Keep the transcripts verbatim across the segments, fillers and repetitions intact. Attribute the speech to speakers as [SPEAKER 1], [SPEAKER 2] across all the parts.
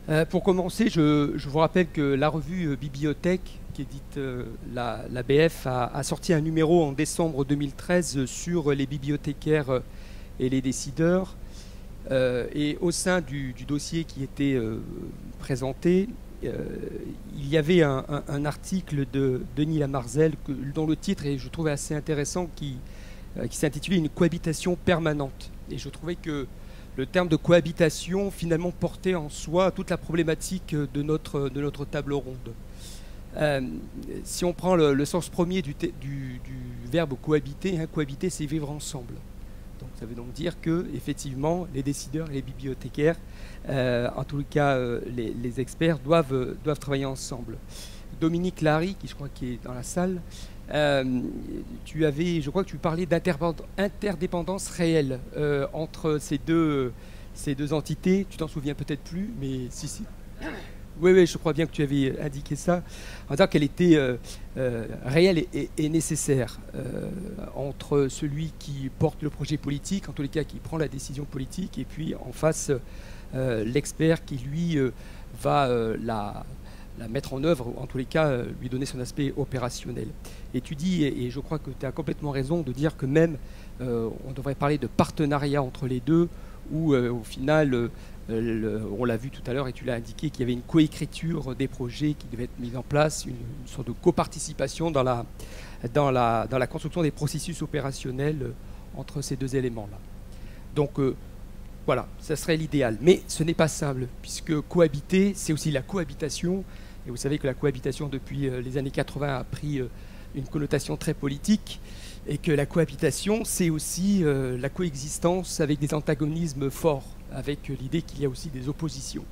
[SPEAKER 1] Euh, pour commencer, je, je vous rappelle que la revue euh, Bibliothèque, qui édite euh, la, la B F, a, a sorti un numéro en décembre deux mille treize sur les bibliothécaires euh, et les décideurs. Euh, et au sein du, du dossier qui était euh, présenté, euh, il y avait un, un, un article de Denis Lamarzel que, dont le titre, et je trouvais assez intéressant, qui, euh, qui s'intitulait « Une cohabitation permanente ». Et je trouvais que le terme de cohabitation finalement portait en soi toute la problématique de notre, de notre table ronde. Euh, si on prend le, le sens premier du, du, du verbe cohabiter, hein, cohabiter c'est vivre ensemble. Donc ça veut donc dire que effectivement les décideurs et les bibliothécaires, euh, en tout cas euh, les, les experts, doivent, euh, doivent travailler ensemble. Dominique Larry, qui je crois qui est dans la salle, euh, tu avais, je crois que tu parlais d'interdépendance réelle euh, entre ces deux, ces deux entités. Tu t'en souviens peut-être plus, mais si, si. Oui, oui, je crois bien que tu avais indiqué ça, en disant qu'elle était euh, euh, réelle et, et, et nécessaire euh, entre celui qui porte le projet politique, en tous les cas qui prend la décision politique, et puis en face euh, l'expert qui, lui, euh, va euh, la... la mettre en œuvre, ou en tous les cas euh, lui donner son aspect opérationnel. Et tu dis, et, et je crois que tu as complètement raison de dire que même euh, on devrait parler de partenariat entre les deux, où euh, au final, euh, le, on l'a vu tout à l'heure et tu l'as indiqué, qu'il y avait une coécriture des projets qui devait être mise en place, une, une sorte de coparticipation dans la, dans, la, dans la construction des processus opérationnels euh, entre ces deux éléments-là. Donc euh, voilà, ça serait l'idéal. Mais ce n'est pas simple, puisque cohabiter, c'est aussi la cohabitation. Et vous savez que la cohabitation, depuis les années quatre-vingts, a pris une connotation très politique. Et que la cohabitation, c'est aussi la coexistence avec des antagonismes forts, avec l'idée qu'il y a aussi des oppositions.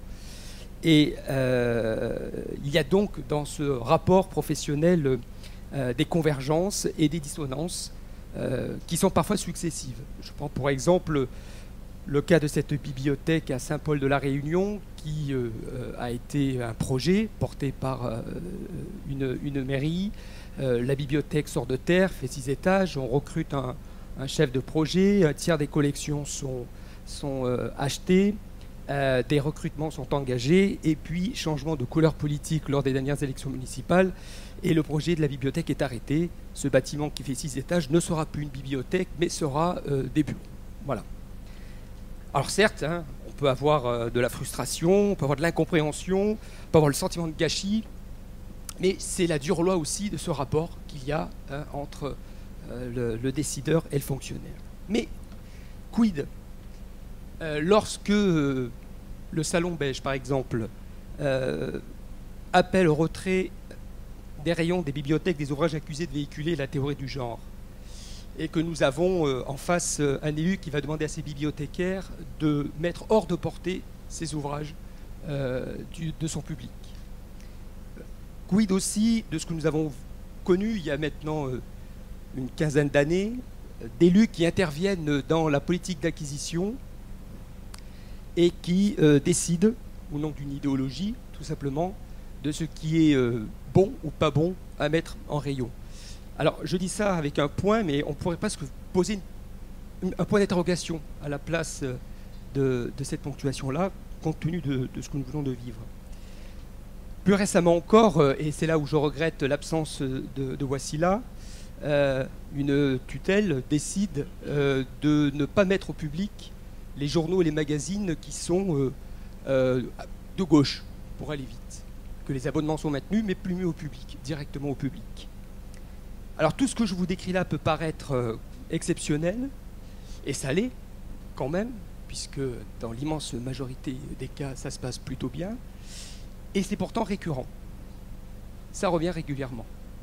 [SPEAKER 1] Et euh, il y a donc dans ce rapport professionnel euh, des convergences et des dissonances euh, qui sont parfois successives. Je prends pour exemple le cas de cette bibliothèque à Saint-Paul de la Réunion, qui euh, a été un projet porté par euh, une, une mairie. Euh, la bibliothèque sort de terre, fait six étages, on recrute un, un chef de projet, un tiers des collections sont, sont euh, achetées, euh, des recrutements sont engagés, et puis changement de couleur politique lors des dernières élections municipales, et le projet de la bibliothèque est arrêté. Ce bâtiment qui fait six étages ne sera plus une bibliothèque, mais sera euh, des bureaux. Voilà. Alors certes, hein, on peut avoir euh, de la frustration, on peut avoir de l'incompréhension, on peut avoir le sentiment de gâchis, mais c'est la dure loi aussi de ce rapport qu'il y a hein, entre euh, le, le décideur et le fonctionnaire. Mais quid euh, lorsque euh, le Salon Beige, par exemple, euh, appelle au retrait des rayons des bibliothèques des ouvrages accusés de véhiculer la théorie du genre, et que nous avons euh, en face euh, un élu qui va demander à ses bibliothécaires de mettre hors de portée ces ouvrages euh, du, de son public. Quid aussi de ce que nous avons connu il y a maintenant euh, une quinzaine d'années, d'élus qui interviennent dans la politique d'acquisition et qui euh, décident, au nom d'une idéologie, tout simplement, de ce qui est euh, bon ou pas bon à mettre en rayon. Alors, je dis ça avec un point, mais on pourrait presque poser une, une, un point d'interrogation à la place de, de cette ponctuation-là, compte tenu de, de ce que nous venons de vivre. Plus récemment encore, et c'est là où je regrette l'absence de, de Wassila, euh, une tutelle décide euh, de ne pas mettre au public les journaux et les magazines qui sont euh, euh, de gauche, pour aller vite. Que les abonnements sont maintenus, mais plus mis au public, directement au public. Alors tout ce que je vous décris là peut paraître euh, exceptionnel, et ça l'est quand même, puisque dans l'immense majorité des cas, ça se passe plutôt bien, et c'est pourtant récurrent. Ça revient régulièrement.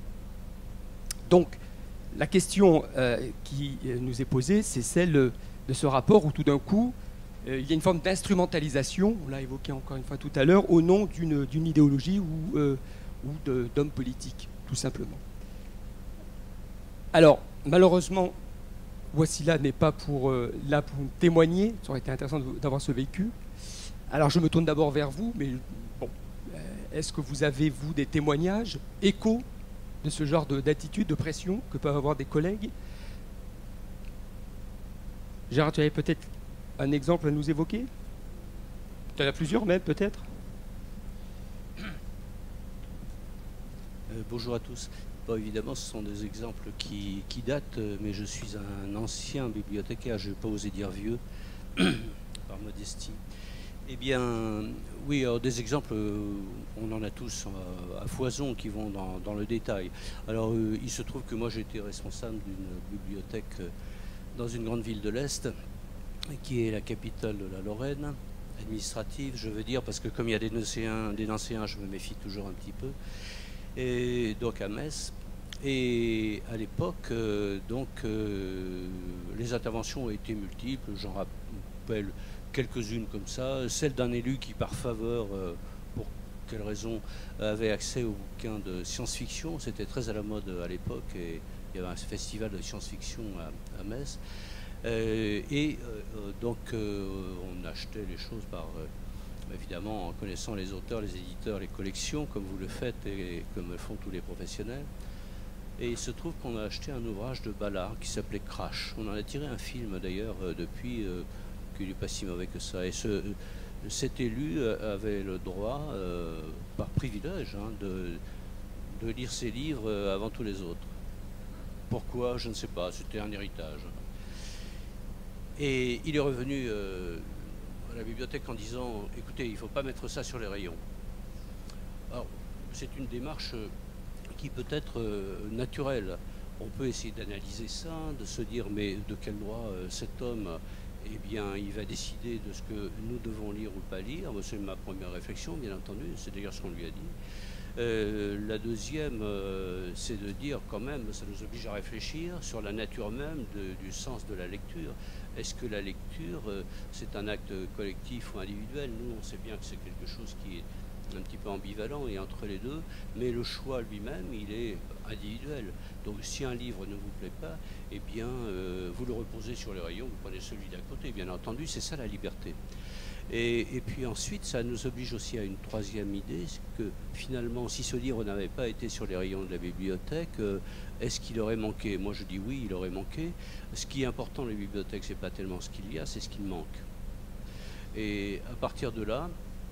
[SPEAKER 1] Donc la question euh, qui nous est posée, c'est celle de ce rapport où tout d'un coup, euh, il y a une forme d'instrumentalisation, on l'a évoqué encore une fois tout à l'heure, au nom d'une d'une idéologie ou, euh, ou d'hommes politiques, tout simplement. Alors, malheureusement, Wassila n'est pas pour, euh, là pour témoigner. Ça aurait été intéressant d'avoir ce vécu. Alors, je me tourne d'abord vers vous, mais bon, euh, est-ce que vous avez, vous, des témoignages, échos de ce genre d'attitude, de, de pression que peuvent avoir des collègues? Gérard, tu avais peut-être un exemple à nous évoquer? Tu en as plusieurs même, peut-être?
[SPEAKER 2] Euh, bonjour à tous. Bon, évidemment, ce sont des exemples qui, qui datent, euh, mais je suis un ancien bibliothécaire, je ne vais pas oser dire vieux, par modestie. Eh bien, oui, alors des exemples, euh, on en a tous euh, à foison qui vont dans, dans le détail. Alors, euh, il se trouve que moi, j'ai été responsable d'une bibliothèque euh, dans une grande ville de l'Est, qui est la capitale de la Lorraine, administrative, je veux dire, parce que comme il y a des Nancéens, des Nancéens, je me méfie toujours un petit peu. Et donc à Metz. Et à l'époque, euh, donc, euh, les interventions ont été multiples. J'en rappelle quelques-unes comme ça. Celle d'un élu qui, par faveur, euh, pour quelle raison, avait accès aux bouquins de science-fiction. C'était très à la mode à l'époque et il y avait un festival de science-fiction à, à Metz. Euh, et euh, donc, euh, on achetait les choses par... Euh, évidemment en connaissant les auteurs, les éditeurs, les collections, comme vous le faites et comme le font tous les professionnels. Et il se trouve qu'on a acheté un ouvrage de Ballard qui s'appelait Crash. On en a tiré un film d'ailleurs euh, depuis, euh, qu'il n'est pas si mauvais que ça. Et ce, cet élu avait le droit, euh, par privilège, hein, de, de lire ses livres avant tous les autres. Pourquoi? Je ne sais pas, c'était un héritage. Et il est revenu... Euh, à la bibliothèque en disant « Écoutez, il ne faut pas mettre ça sur les rayons ». Alors, c'est une démarche qui peut être naturelle. On peut essayer d'analyser ça, de se dire « Mais de quel droit cet homme, eh bien, il va décider de ce que nous devons lire ou pas lire ?» C'est ma première réflexion, bien entendu. C'est d'ailleurs ce qu'on lui a dit. Euh, la deuxième, euh, c'est de dire quand même, ça nous oblige à réfléchir sur la nature même de, du sens de la lecture. Est-ce que la lecture, euh, c'est un acte collectif ou individuel? Nous, on sait bien que c'est quelque chose qui est un petit peu ambivalent et entre les deux, mais le choix lui-même, il est individuel. Donc si un livre ne vous plaît pas, eh bien, euh, vous le reposez sur les rayons, vous prenez celui d'à côté, bien entendu, c'est ça la liberté. Et, et puis ensuite, ça nous oblige aussi à une troisième idée, c'est que finalement, si ce livre n'avait pas été sur les rayons de la bibliothèque, euh, est-ce qu'il aurait manqué? Moi, je dis oui, il aurait manqué. Ce qui est important dans les bibliothèques, c'est pas tellement ce qu'il y a, c'est ce qu'il manque. Et à partir de là,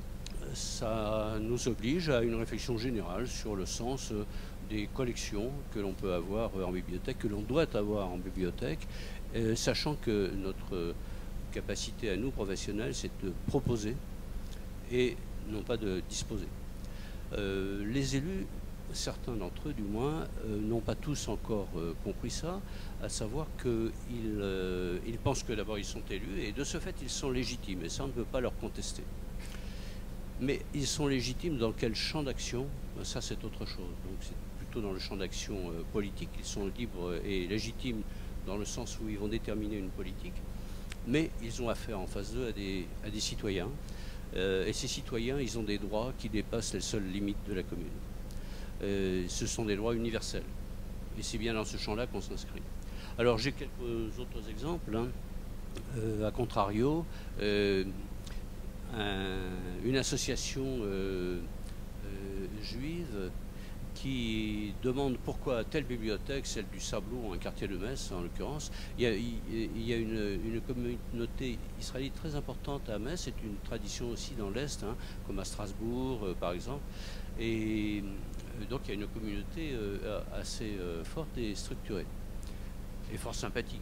[SPEAKER 2] ça nous oblige à une réflexion générale sur le sens des collections que l'on peut avoir en bibliothèque, que l'on doit avoir en bibliothèque, euh, sachant que notre capacité à nous, professionnels, c'est de proposer et non pas de disposer. Euh, les élus, certains d'entre eux du moins, euh, n'ont pas tous encore euh, compris ça, à savoir qu'ils euh, ils pensent que d'abord ils sont élus et de ce fait ils sont légitimes et ça on ne peut pas leur contester. Mais ils sont légitimes dans quel champ d'action? Ça c'est autre chose. Donc c'est plutôt dans le champ d'action euh, politique. Ils sont libres et légitimes dans le sens où ils vont déterminer une politique. Mais ils ont affaire en face d'eux à des, à des citoyens. Euh, et ces citoyens, ils ont des droits qui dépassent les seules limites de la commune. Euh, ce sont des droits universels. Et c'est bien dans ce champ-là qu'on s'inscrit. Alors j'ai quelques autres exemples. Hein. Euh, à contrario, euh, un, une association euh, euh, juive qui demande pourquoi telle bibliothèque, celle du Sablon, un quartier de Metz en l'occurrence, il y a, il y a une, une communauté israélite très importante à Metz, c'est une tradition aussi dans l'Est, hein, comme à Strasbourg euh, par exemple, et euh, donc il y a une communauté euh, assez euh, forte et structurée, et fort sympathique.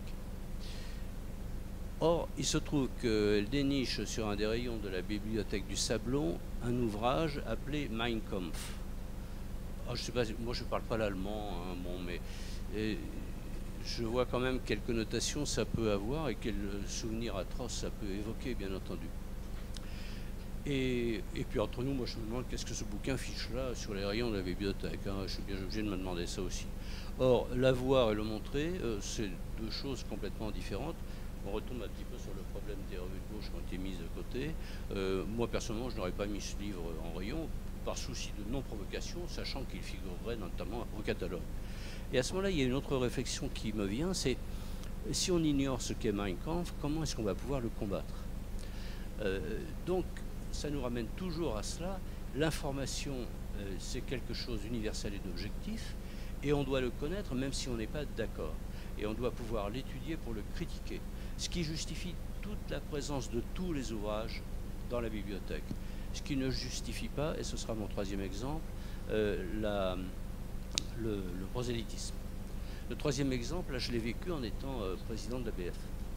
[SPEAKER 2] Or, il se trouve qu'elle déniche sur un des rayons de la bibliothèque du Sablon un ouvrage appelé Mein Kampf. Oh, je sais pas, moi je ne parle pas l'allemand, hein, bon, mais et, je vois quand même quelles connotations ça peut avoir et quels souvenirs atroces ça peut évoquer, bien entendu. Et, et puis entre nous, moi je me demande qu'est-ce que ce bouquin fiche là sur les rayons de la bibliothèque. Hein, je suis bien obligé de me demander ça aussi. Or, l'avoir et le montrer, euh, c'est deux choses complètement différentes. On retombe un petit peu sur le problème des revues de gauche qui ont été mises de côté. Euh, moi personnellement, je n'aurais pas mis ce livre en rayon, par souci de non-provocation, sachant qu'il figurerait notamment au catalogue. Et à ce moment-là, il y a une autre réflexion qui me vient, c'est si on ignore ce qu'est Mein Kampf, comment est-ce qu'on va pouvoir le combattre? euh, Donc, ça nous ramène toujours à cela. L'information, euh, c'est quelque chose d'universel et d'objectif, et on doit le connaître même si on n'est pas d'accord. Et on doit pouvoir l'étudier pour le critiquer. Ce qui justifie toute la présence de tous les ouvrages dans la bibliothèque. Ce qui ne justifie pas, et ce sera mon troisième exemple, euh, la, le, le prosélytisme. Le troisième exemple, là, je l'ai vécu en étant euh, président de l'A B F.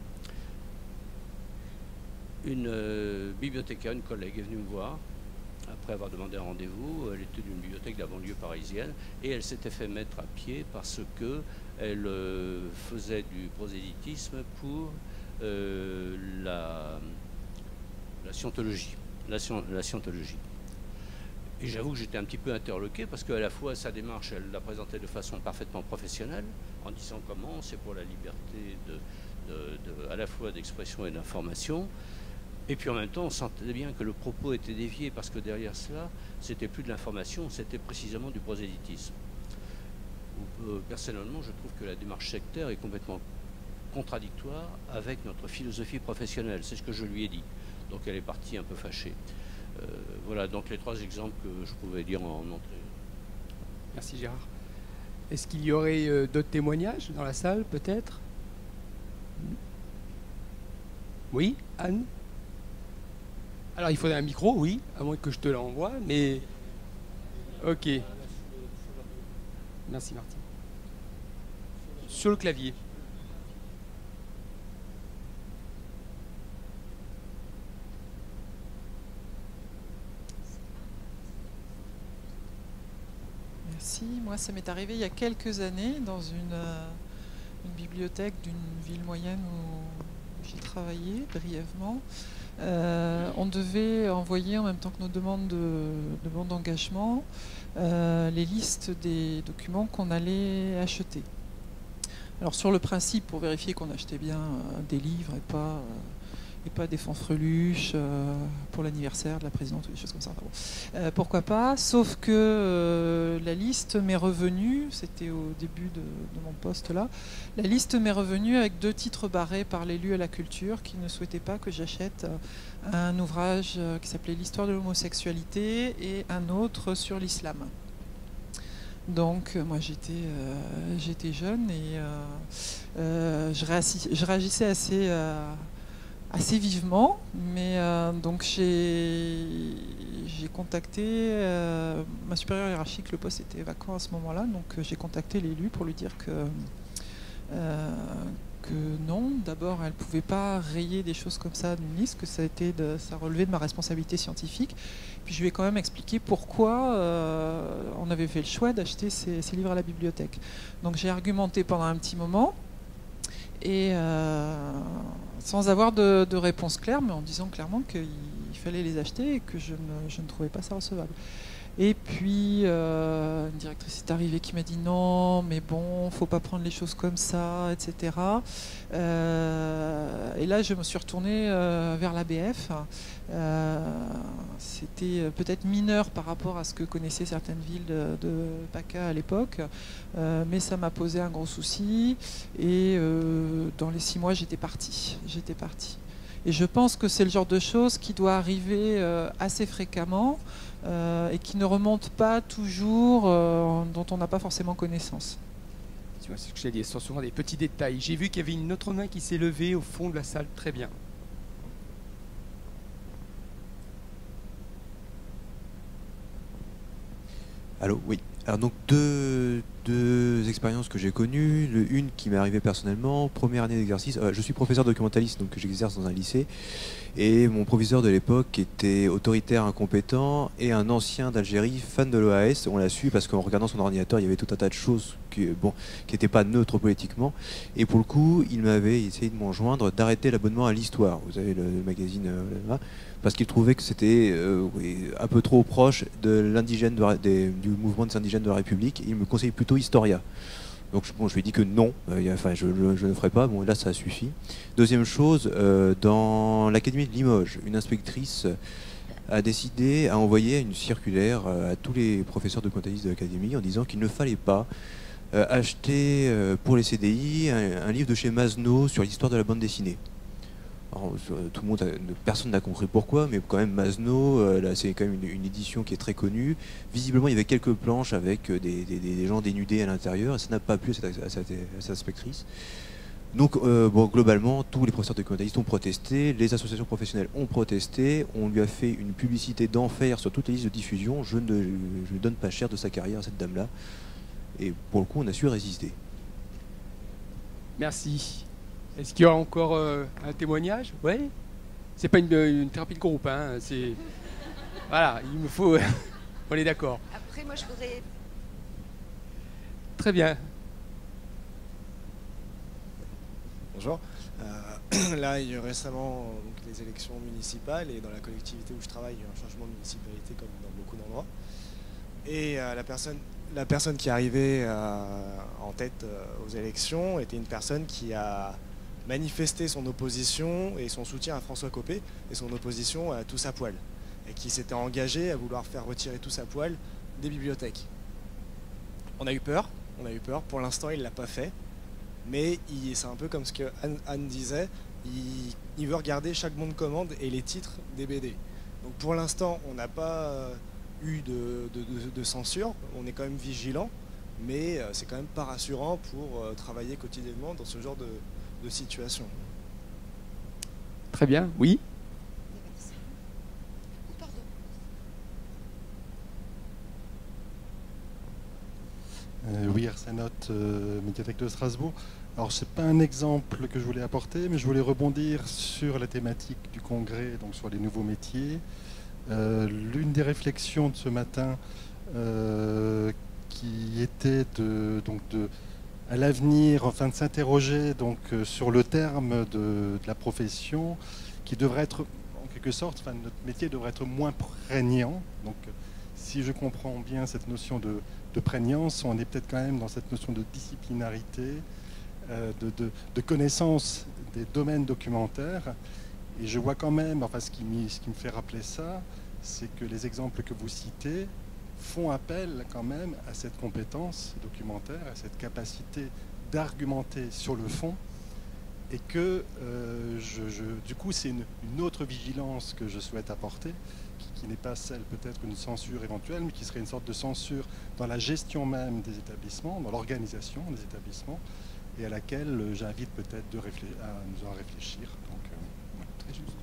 [SPEAKER 2] Une euh, bibliothécaire, une collègue est venue me voir, après avoir demandé un rendez-vous. Elle était d'une bibliothèque de la banlieue parisienne, et elle s'était fait mettre à pied parce qu'elle euh, faisait du prosélytisme pour euh, la, la scientologie. La, la scientologie. Et j'avoue que j'étais un petit peu interloqué parce qu'à la fois sa démarche, elle la présentait de façon parfaitement professionnelle, en disant comment c'est pour la liberté de, de, de, à la fois d'expression et d'information. Et puis en même temps, on sentait bien que le propos était dévié parce que derrière cela, c'était plus de l'information, c'était précisément du prosélytisme. Personnellement, je trouve que la démarche sectaire est complètement contradictoire avec notre philosophie professionnelle. C'est ce que je lui ai dit. Donc elle est partie un peu fâchée. Euh, voilà donc les trois exemples que je pouvais dire en entrée.
[SPEAKER 1] Merci Gérard. Est-ce qu'il y aurait euh, d'autres témoignages dans la salle, peut-être? Oui, Anne? Alors il faudrait un micro, oui, à moins que je te l'envoie, mais... Ok. Merci Martine. Sur le clavier.
[SPEAKER 3] Merci. Moi, ça m'est arrivé il y a quelques années dans une, euh, une bibliothèque d'une ville moyenne où j'ai travaillé brièvement. Euh, on devait envoyer en même temps que nos demandes de, de bons d'engagement euh, les listes des documents qu'on allait acheter. Alors sur le principe, pour vérifier qu'on achetait bien euh, des livres et pas, euh, et pas des fanfreluches euh, pour l'anniversaire de la présidente ou des choses comme ça. Enfin bon. euh, pourquoi pas, sauf que euh, la liste m'est revenue, c'était au début de, de mon poste là, la liste m'est revenue avec deux titres barrés par l'élu à la culture qui ne souhaitait pas que j'achète un ouvrage qui s'appelait l'histoire de l'homosexualité et un autre sur l'islam. Donc moi j'étais euh, j'étais jeune et euh, euh, je, réassis, je réagissais assez, euh, assez vivement, mais euh, donc j'ai j'ai contacté euh, ma supérieure hiérarchique, le poste était vacant à ce moment-là, donc j'ai contacté l'élu pour lui dire que euh, que non, d'abord elle ne pouvait pas rayer des choses comme ça d'une liste, que ça, a été de, ça relevait de ma responsabilité scientifique. Puis je lui ai quand même expliqué pourquoi euh, on avait fait le choix d'acheter ces, ces livres à la bibliothèque. Donc j'ai argumenté pendant un petit moment, et euh, sans avoir de, de réponse claire, mais en disant clairement qu'il fallait les acheter et que je ne, je ne trouvais pas ça recevable. Et puis, euh, une directrice est arrivée qui m'a dit non, mais bon, faut pas prendre les choses comme ça, et cetera. Euh, et là, je me suis retournée euh, vers l'A B F. Euh, C'était peut-être mineur par rapport à ce que connaissaient certaines villes de, de PACA à l'époque, euh, mais ça m'a posé un gros souci. Et euh, dans les six mois, j'étais partie. J'étais partie. Et je pense que c'est le genre de choses qui doit arriver euh, assez fréquemment. Euh, et qui ne remontent pas toujours, euh, dont on n'a pas forcément connaissance.
[SPEAKER 1] Tu vois, c'est ce que j'ai dit, ce sont souvent des petits détails. J'ai vu qu'il y avait une autre main qui s'est levée au fond de la salle, très bien.
[SPEAKER 4] Allô, oui. Alors donc deux, deux expériences que j'ai connues, le, une qui m'est arrivée personnellement, première année d'exercice, euh, je suis professeur documentaliste donc j'exerce dans un lycée et mon proviseur de l'époque était autoritaire, incompétent et un ancien d'Algérie, fan de l'O A S, on l'a su parce qu'en regardant son ordinateur il y avait tout un tas de choses qui bon, qui n'étaient pas neutres politiquement et pour le coup il m'avait essayé de m'enjoindre d'arrêter l'abonnement à l'Histoire, vous savez le, le magazine euh, là, parce qu'il trouvait que c'était euh, oui, un peu trop proche de l'indigène de, des, du mouvement des indigènes de la République. Il me conseillait plutôt Historia. Donc bon, je lui ai dit que non, euh, enfin, je, je, je ne ferai pas. Bon, là, ça suffit. Deuxième chose, euh, dans l'académie de Limoges, une inspectrice a décidé à envoyer une circulaire à tous les professeurs de comptabilité de l'académie en disant qu'il ne fallait pas euh, acheter euh, pour les C D I un, un livre de chez Masno sur l'histoire de la bande dessinée. Alors, tout le monde, a, personne n'a compris pourquoi, mais quand même Masno, euh, là, c'est quand même une, une édition qui est très connue. Visiblement, il y avait quelques planches avec des, des, des gens dénudés à l'intérieur, et ça n'a pas plu à cette, à cette, à cette inspectrice. Donc, euh, bon, globalement, tous les professeurs de comptabilité ont protesté, les associations professionnelles ont protesté, on lui a fait une publicité d'enfer sur toutes les listes de diffusion. Je ne, je ne donne pas cher de sa carrière à cette dame-là. Et pour le coup, on a su résister.
[SPEAKER 1] Merci. Est-ce qu'il y aura encore euh, un témoignage? Oui. C'est pas une, une thérapie de groupe, hein. C'est voilà, il me faut. On est d'accord.
[SPEAKER 5] Après, moi, je voudrais.
[SPEAKER 1] Très bien.
[SPEAKER 6] Bonjour. Euh, là, il y a eu récemment donc, les élections municipales et dans la collectivité où je travaille, il y a eu un changement de municipalité comme dans beaucoup d'endroits. Et euh, la personne, la personne qui est arrivée euh, en tête euh, aux élections était une personne qui a manifesté son opposition et son soutien à François Copé et son opposition à Tous à poil. Et qui s'était engagé à vouloir faire retirer Tous à poil des bibliothèques. On a eu peur, on a eu peur. Pour l'instant, il ne l'a pas fait. Mais c'est un peu comme ce que Anne, Anne disait, il, il veut regarder chaque bon de commande et les titres des B D. Donc pour l'instant, on n'a pas euh, eu de, de, de, de censure, on est quand même vigilant, mais euh, c'est quand même pas rassurant pour euh, travailler quotidiennement dans ce genre de, de situation.
[SPEAKER 1] Très bien, oui.
[SPEAKER 7] Euh, oui, Arsène-Note, euh, médiathèque de Strasbourg. Alors, ce n'est pas un exemple que je voulais apporter, mais je voulais rebondir sur la thématique du congrès, donc sur les nouveaux métiers. Euh, L'une des réflexions de ce matin, euh, qui était de, donc de, à l'avenir, enfin de s'interroger donc sur le terme de, de la profession, qui devrait être, en quelque sorte, enfin, notre métier devrait être moins prégnant. Donc, si je comprends bien cette notion de de prégnance, on est peut-être quand même dans cette notion de disciplinarité, euh, de, de, de connaissance des domaines documentaires. Et je vois quand même, enfin ce qui, ce qui me fait rappeler ça, c'est que les exemples que vous citez font appel quand même à cette compétence documentaire, à cette capacité d'argumenter sur le fond, et que euh, je, je, du coup c'est une, une autre vigilance que je souhaite apporter, qui n'est pas celle peut-être une censure éventuelle, mais qui serait une sorte de censure dans la gestion même des établissements, dans l'organisation des établissements, et à laquelle j'invite peut-être de réfléchir, à nous en réfléchir. Donc, euh, ouais, très juste.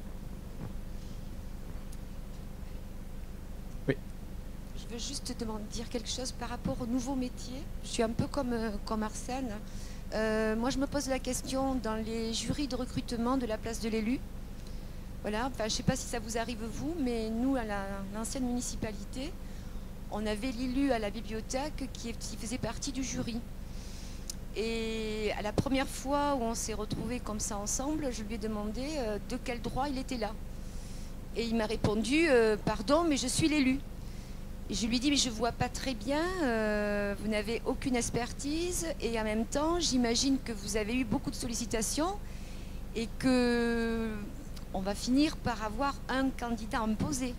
[SPEAKER 1] Oui.
[SPEAKER 5] Je veux juste te demander, dire quelque chose par rapport aux nouveaux métiers. Je suis un peu comme, euh, comme Arsène. Euh, moi, je me pose la question dans les jurys de recrutement de la place de l'élu. Voilà, enfin, je ne sais pas si ça vous arrive vous, mais nous, à l'ancienne municipalité, on avait l'élu à la bibliothèque qui, qui faisait partie du jury. Et à la première fois où on s'est retrouvés comme ça ensemble, je lui ai demandé euh, de quel droit il était là. Et il m'a répondu euh, « Pardon, mais je suis l'élu ». Et je lui ai dit « Mais je ne vois pas très bien, euh, vous n'avez aucune expertise et en même temps, j'imagine que vous avez eu beaucoup de sollicitations et que... on va finir par avoir un candidat imposé.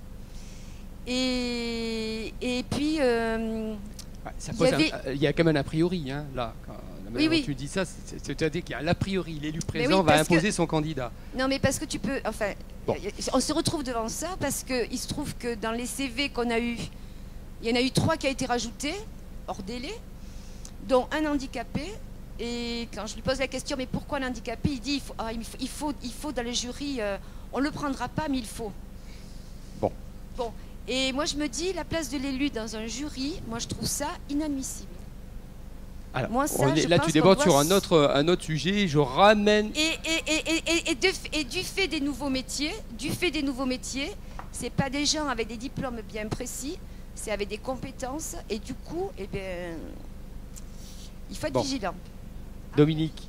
[SPEAKER 5] Et, et puis... Euh,
[SPEAKER 1] ça
[SPEAKER 5] il,
[SPEAKER 1] pose
[SPEAKER 5] y avait...
[SPEAKER 1] un, il y a quand même un a priori, hein, là. Quand
[SPEAKER 5] oui, oui.
[SPEAKER 1] tu dis ça, c'est-à-dire qu'il y a l'a priori, l'élu présent
[SPEAKER 5] oui,
[SPEAKER 1] va imposer
[SPEAKER 5] que...
[SPEAKER 1] son candidat.
[SPEAKER 5] Non, mais parce que tu peux... Enfin,
[SPEAKER 1] bon.
[SPEAKER 5] On se retrouve devant ça parce qu'il se trouve que dans les C V qu'on a eu, il y en a eu trois qui a été rajoutés, hors délai, dont un handicapé. Et quand je lui pose la question, mais pourquoi l'handicapé, il dit, il faut, ah, il faut, il faut, il faut dans le jury, euh, on ne le prendra pas, mais il faut.
[SPEAKER 1] Bon.
[SPEAKER 5] Bon. Et moi, je me dis, la place de l'élu dans un jury, moi, je trouve ça inadmissible.
[SPEAKER 1] Alors,
[SPEAKER 5] moi, ça,
[SPEAKER 1] est, là, tu débordes sur un autre, un autre sujet, je ramène...
[SPEAKER 5] Et, et, et, et, et, de, et du fait des nouveaux métiers, du fait des nouveaux métiers, c'est pas des gens avec des diplômes bien précis, c'est avec des compétences, et du coup, eh bien, il faut être bon. vigilant.
[SPEAKER 1] Dominique.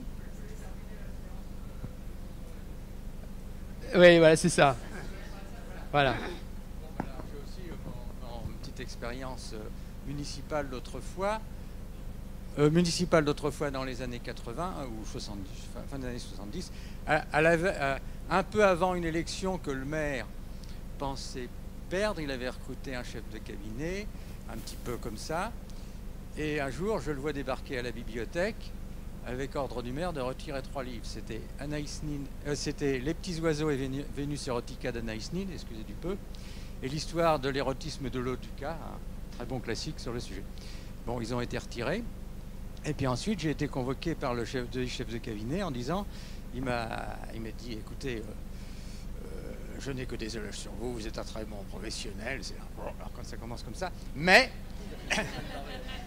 [SPEAKER 1] Oui, voilà, c'est ça. Voilà.
[SPEAKER 8] J'ai aussi, en, en petite expérience euh, municipale d'autrefois, euh, municipale d'autrefois dans les années quatre-vingts ou soixante-dix, fin, fin des années soixante-dix, à, à la, à, un peu avant une élection que le maire pensait perdre, il avait recruté un chef de cabinet, un petit peu comme ça, et un jour, je le vois débarquer à la bibliothèque avec ordre du maire de retirer trois livres. C'était Anaïs Nin, euh, c'était Les petits oiseaux et Vénus Erotica d'Anaïs Nin, excusez du peu, et l'histoire de l'érotisme de l'Oduca, un très bon classique sur le sujet. Bon, ils ont été retirés. Et puis ensuite, j'ai été convoqué par le chef de, chef de cabinet en disant, il m'a il m'a dit, écoutez, euh, euh, je n'ai que des éloges sur vous, vous êtes un très bon professionnel, c'est alors quand ça commence comme ça, mais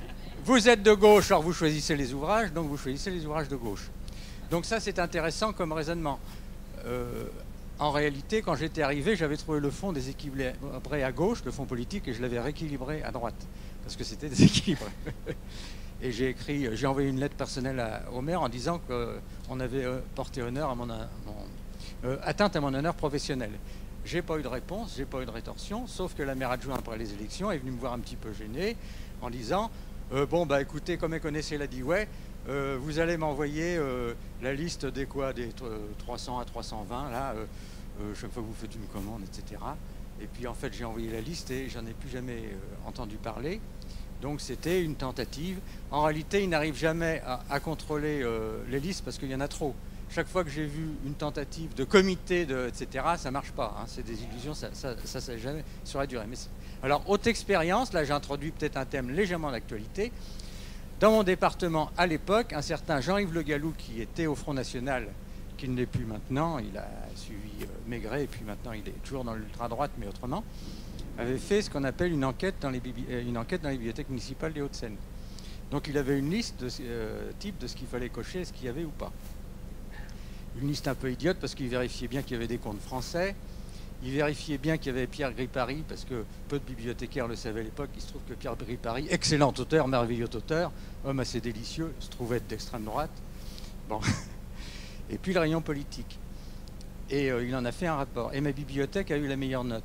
[SPEAKER 8] vous êtes de gauche, alors vous choisissez les ouvrages, donc vous choisissez les ouvrages de gauche. Donc ça, c'est intéressant comme raisonnement. Euh, en réalité, quand j'étais arrivé, j'avais trouvé le fond déséquilibré à gauche, le fond politique, et je l'avais rééquilibré à droite, parce que c'était déséquilibré. Et j'ai écrit, j'ai envoyé une lettre personnelle à, au maire en disant qu'on avait euh, porté honneur à mon, mon euh, atteinte à mon honneur professionnel. J'ai pas eu de réponse, j'ai pas eu de rétorsion, sauf que la maire adjointe après les élections est venue me voir un petit peu gêné en disant euh, bon bah écoutez, comme elle connaissait, elle a dit ouais, euh, vous allez m'envoyer euh, la liste des quoi, des trois cents à trois cent vingt là, euh, euh, chaque fois que vous faites une commande, et cetera. Et puis en fait j'ai envoyé la liste et j'en ai plus jamais euh, entendu parler. Donc c'était une tentative. En réalité, ils n'arrivent jamais à, à contrôler euh, les listes parce qu'il y en a trop. Chaque fois que j'ai vu une tentative de comité, de, et cetera, ça ne marche pas. Hein. C'est des illusions, ça ça, ça, ça jamais sur la durée. Mais alors, haute expérience, là j'ai introduit peut-être un thème légèrement d'actualité. Dans mon département, à l'époque, un certain Jean-Yves Le Gallou, qui était au Front National, qui ne l'est plus maintenant, il a suivi euh, Maigret, et puis maintenant il est toujours dans l'ultra-droite, mais autrement, avait fait ce qu'on appelle une enquête, dans les une enquête dans les bibliothèques municipales des Hauts-de-Seine. Donc il avait une liste de euh, type de ce qu'il fallait cocher, ce qu'il y avait ou pas. Une liste un peu idiote parce qu'il vérifiait bien qu'il y avait des comptes français, il vérifiait bien qu'il y avait Pierre Gripari, parce que peu de bibliothécaires le savaient à l'époque. Il se trouve que Pierre Gripari, excellent auteur, merveilleux auteur, homme assez délicieux, se trouvait être d'extrême droite. Bon. Et puis le rayon politique. Et euh, il en a fait un rapport. Et ma bibliothèque a eu la meilleure note.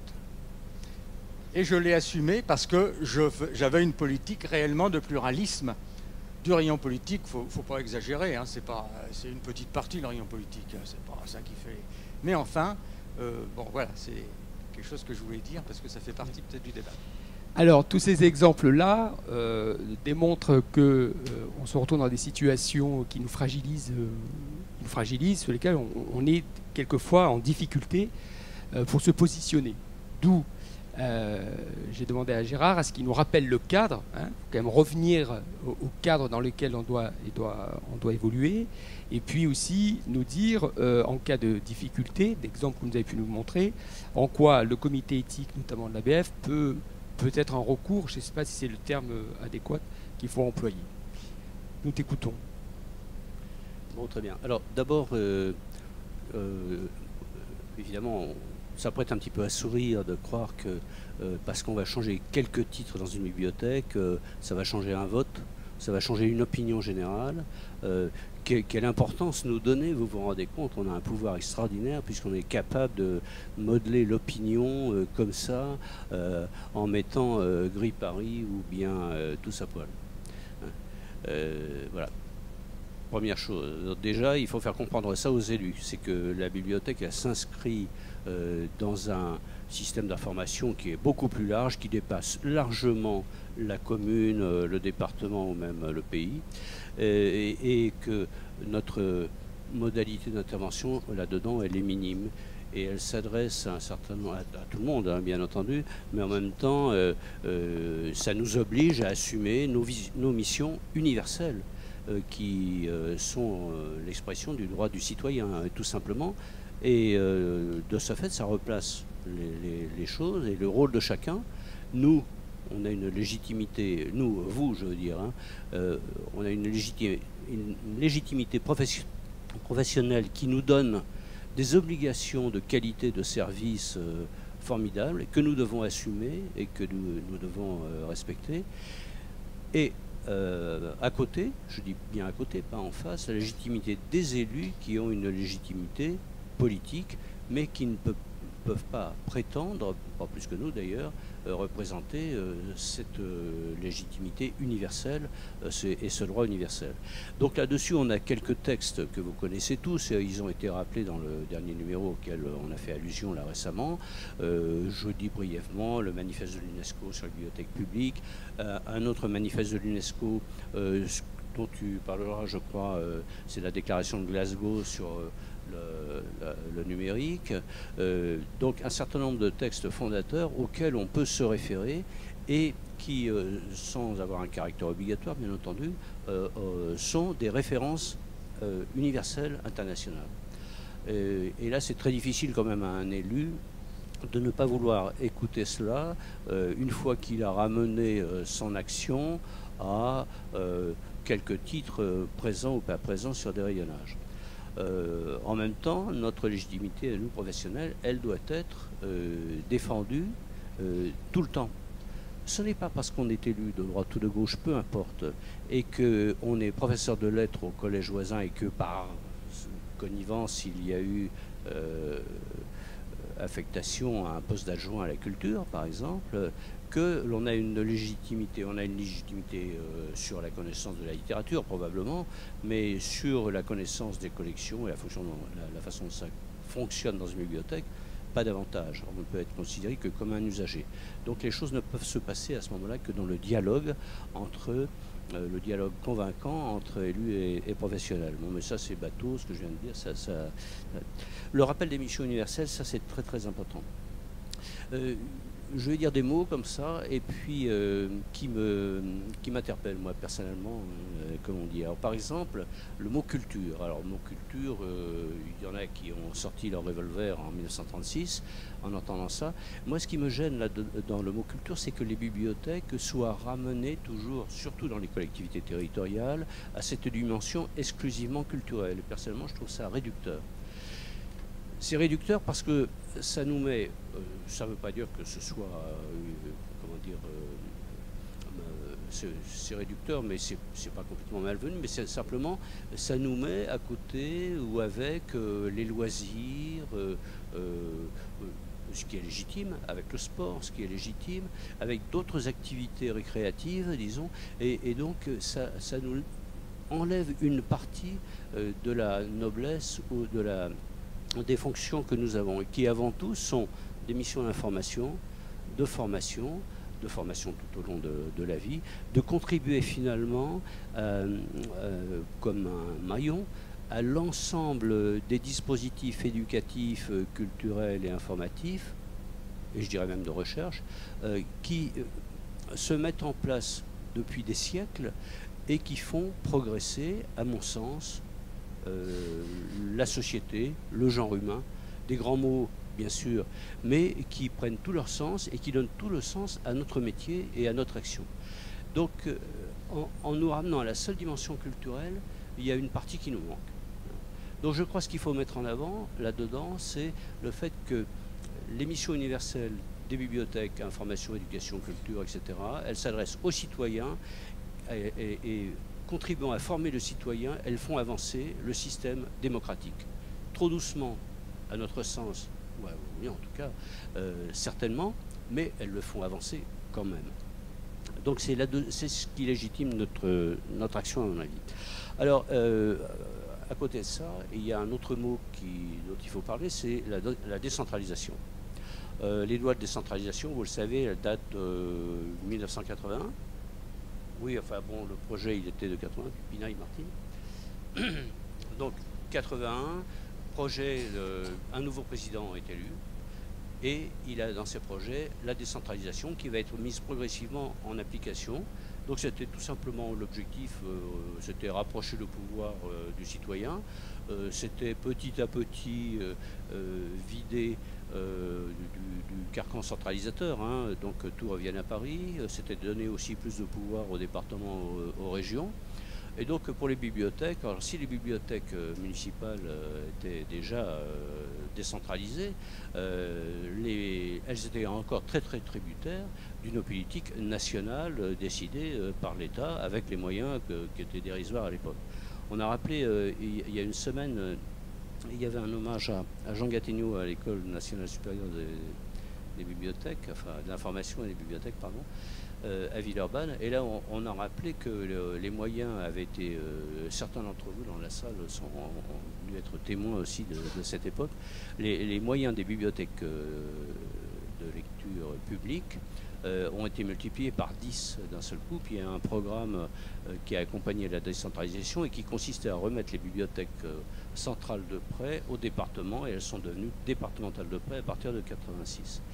[SPEAKER 8] Et je l'ai assumé parce que j'avais une politique réellement de pluralisme. Du rayon politique, il ne faut pas exagérer, hein, c'est une petite partie le rayon politique, hein, c'est pas ça qui fait. Mais enfin, euh, bon voilà, c'est quelque chose que je voulais dire parce que ça fait partie peut-être du débat.
[SPEAKER 1] Alors, tous ces exemples-là euh, démontrent qu'on euh, se retrouve dans des situations qui nous fragilisent, euh, nous fragilisent sur lesquelles on, on est quelquefois en difficulté euh, pour se positionner. D'où Euh, j'ai demandé à Gérard à ce qu'il nous rappelle le cadre. Il hein, faut quand même revenir au, au cadre dans lequel on doit, on doit, on doit évoluer, et puis aussi nous dire, euh, en cas de difficulté, d'exemple que vous avez pu nous montrer, en quoi le comité éthique, notamment de l'A B F, peut peut-être un recours, je ne sais pas si c'est le terme adéquat qu'il faut employer. Nous t'écoutons.
[SPEAKER 2] Bon, très bien. Alors d'abord, euh, euh, évidemment, on ça prête un petit peu à sourire de croire que euh, parce qu'on va changer quelques titres dans une bibliothèque, euh, ça va changer un vote, ça va changer une opinion générale. Euh, que, quelle importance nous donner, vous vous rendez compte, on a un pouvoir extraordinaire puisqu'on est capable de modeler l'opinion euh, comme ça, euh, en mettant euh, Gripari ou bien euh, tous à poil. Hein. Euh, voilà. Première chose, déjà il faut faire comprendre ça aux élus, c'est que la bibliothèque elle s'inscrit euh, dans un système d'information qui est beaucoup plus large, qui dépasse largement la commune, euh, le département ou même euh, le pays, et, et que notre modalité d'intervention là-dedans elle est minime. Et elle s'adresse à un certain nombre, à, à tout le monde, hein, bien entendu, mais en même temps, euh, euh, ça nous oblige à assumer nos, nos missions universelles. Euh, qui euh, sont euh, l'expression du droit du citoyen, hein, tout simplement. Et euh, de ce fait, ça replace les, les, les choses et le rôle de chacun. Nous, on a une légitimité, nous, vous, je veux dire, hein, euh, on a une, légiti une légitimité profession professionnelle qui nous donne des obligations de qualité de service euh, formidables que nous devons assumer et que nous, nous devons euh, respecter. Et Euh, à côté, je dis bien à côté, pas en face, la légitimité des élus qui ont une légitimité politique, mais qui ne peuvent, peuvent pas prétendre, pas plus que nous d'ailleurs, euh, représenter euh, cette euh, légitimité universelle euh, et ce droit universel. Donc là-dessus, on a quelques textes que vous connaissez tous, et ils ont été rappelés dans le dernier numéro auquel on a fait allusion là récemment. Euh, je dis brièvement le manifeste de l'UNESCO sur les bibliothèques publiques, euh, un autre manifeste de l'UNESCO euh, dont tu parleras, je crois, euh, c'est la déclaration de Glasgow sur euh, le, la, le numérique. Euh, donc un certain nombre de textes fondateurs auxquels on peut se référer et qui, euh, sans avoir un caractère obligatoire, bien entendu, euh, euh, sont des références euh, universelles internationales. Euh, et là, c'est très difficile quand même à un élu de ne pas vouloir écouter cela euh, une fois qu'il a ramené euh, son action à euh, quelques titres euh, présents ou pas présents sur des rayonnages. Euh, en même temps, notre légitimité, nous professionnels, elle doit être euh, défendue euh, tout le temps. Ce n'est pas parce qu'on est élu de droite ou de gauche, peu importe, et qu'on est professeur de lettres au collège voisin et que par connivence il y a eu euh, affectation à un poste d'adjoint à la culture, par exemple, que l'on a une légitimité. On a une légitimité euh, sur la connaissance de la littérature, probablement, mais sur la connaissance des collections et la, fonction, la, la façon dont ça fonctionne dans une bibliothèque, pas davantage. On ne peut être considéré que comme un usager. Donc les choses ne peuvent se passer à ce moment-là que dans le dialogue entre euh, le dialogue convaincant entre élus et, et professionnels. Bon, mais ça c'est bateau, ce que je viens de dire. Ça, ça, le rappel des missions universelles, ça c'est très très important. Euh, je vais dire des mots comme ça, et puis euh, qui me, qui m'interpellent moi personnellement, euh, comme on dit. Alors par exemple, le mot culture. Alors le mot culture, euh, il y en a qui ont sorti leur revolver en mille neuf cent trente-six en entendant ça. Moi, ce qui me gêne là, de, dans le mot culture, c'est que les bibliothèques soient ramenées toujours, surtout dans les collectivités territoriales, à cette dimension exclusivement culturelle. Et personnellement, je trouve ça réducteur. C'est réducteur parce que ça nous met, euh, ça ne veut pas dire que ce soit, euh, comment dire, euh, c'est réducteur, mais c'est pas complètement malvenu, mais c'est simplement, ça nous met à côté ou avec euh, les loisirs, euh, euh, ce qui est légitime, avec le sport, ce qui est légitime, avec d'autres activités récréatives, disons, et, et donc ça, ça nous enlève une partie euh, de la noblesse ou de la des fonctions que nous avons et qui avant tout sont des missions d'information, de formation, de formation tout au long de, de la vie, de contribuer finalement euh, euh, comme un maillon à l'ensemble des dispositifs éducatifs, culturels et informatifs, et je dirais même de recherche, euh, qui se mettent en place depuis des siècles et qui font progresser, à mon sens, Euh, la société, le genre humain, des grands mots bien sûr, mais qui prennent tout leur sens et qui donnent tout le sens à notre métier et à notre action. Donc euh, en, en nous ramenant à la seule dimension culturelle, il y a une partie qui nous manque. Donc je crois que ce qu'il faut mettre en avant là-dedans, c'est le fait que les missions universelles des bibliothèques, information, éducation, culture, et cetera, elles s'adressent aux citoyens et, et, et contribuant à former le citoyen, elles font avancer le système démocratique. Trop doucement, à notre sens, ouais, oui, en tout cas, euh, certainement, mais elles le font avancer quand même. Donc c'est ce qui légitime notre, notre action, à mon avis. Alors, euh, à côté de ça, il y a un autre mot qui, dont il faut parler, c'est la, la décentralisation. Euh, les lois de décentralisation, vous le savez, elles datent de mille neuf cent quatre-vingt-un. Oui, enfin bon, le projet il était de quatre-vingt-un, puis Pinaille Martin. Donc quatre-vingt-un, projet, euh, un nouveau président est élu, et il a dans ses projets la décentralisation qui va être mise progressivement en application. Donc c'était tout simplement l'objectif, euh, c'était rapprocher le pouvoir euh, du citoyen, euh, c'était petit à petit euh, euh, vider Euh, du, du carcan centralisateur, hein, donc que tout revienne à Paris, c'était donner aussi plus de pouvoir aux départements, aux, aux régions. Et donc pour les bibliothèques, alors si les bibliothèques euh, municipales euh, étaient déjà euh, décentralisées, euh, les, elles étaient encore très très tributaires d'une politique nationale euh, décidée euh, par l'État avec les moyens que, qui étaient dérisoires à l'époque. On a rappelé euh, il, il y a une semaine, euh, il y avait un hommage à, à Jean Gattegno à l'École nationale supérieure des, des bibliothèques, enfin de l'information et des bibliothèques, pardon, euh, à Villeurbanne. Et là, on, on a rappelé que le, les moyens avaient été, euh, certains d'entre vous dans la salle sont, ont, ont dû être témoins aussi de, de cette époque, les, les moyens des bibliothèques euh, de lecture publique Euh, ont été multipliés par dix d'un seul coup. Puis il y a un programme euh, qui a accompagné la décentralisation et qui consistait à remettre les bibliothèques euh, centrales de prêt au département, et elles sont devenues départementales de prêt à partir de quatre-vingt-six.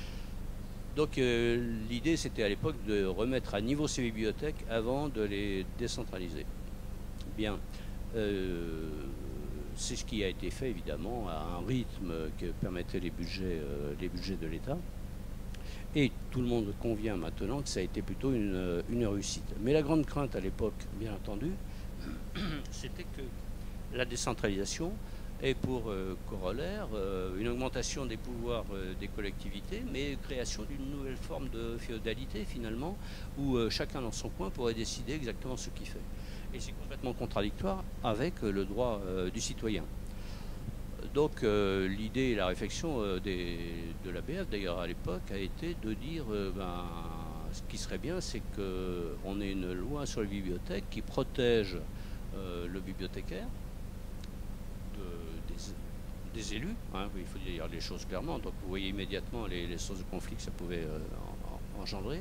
[SPEAKER 2] Donc euh, l'idée c'était à l'époque de remettre à niveau ces bibliothèques avant de les décentraliser. Bien, euh, c'est ce qui a été fait évidemment à un rythme que permettaient les budgets, euh, les budgets de l'État. Et tout le monde convient maintenant que ça a été plutôt une, une réussite. Mais la grande crainte à l'époque, bien entendu, c'était que la décentralisation ait pour euh, corollaire euh, une augmentation des pouvoirs euh, des collectivités, mais création d'une nouvelle forme de féodalité finalement, où euh, chacun dans son coin pourrait décider exactement ce qu'il fait. Et c'est complètement contradictoire avec euh, le droit euh, du citoyen. Donc euh, l'idée et la réflexion euh, des, de l'A B F d'ailleurs à l'époque a été de dire euh, ben, ce qui serait bien c'est qu'on ait une loi sur les bibliothèques qui protège euh, le bibliothécaire de, des, des élus, hein, il faut dire les choses clairement, donc vous voyez immédiatement les, les sources de conflit que ça pouvait euh, en, en, engendrer.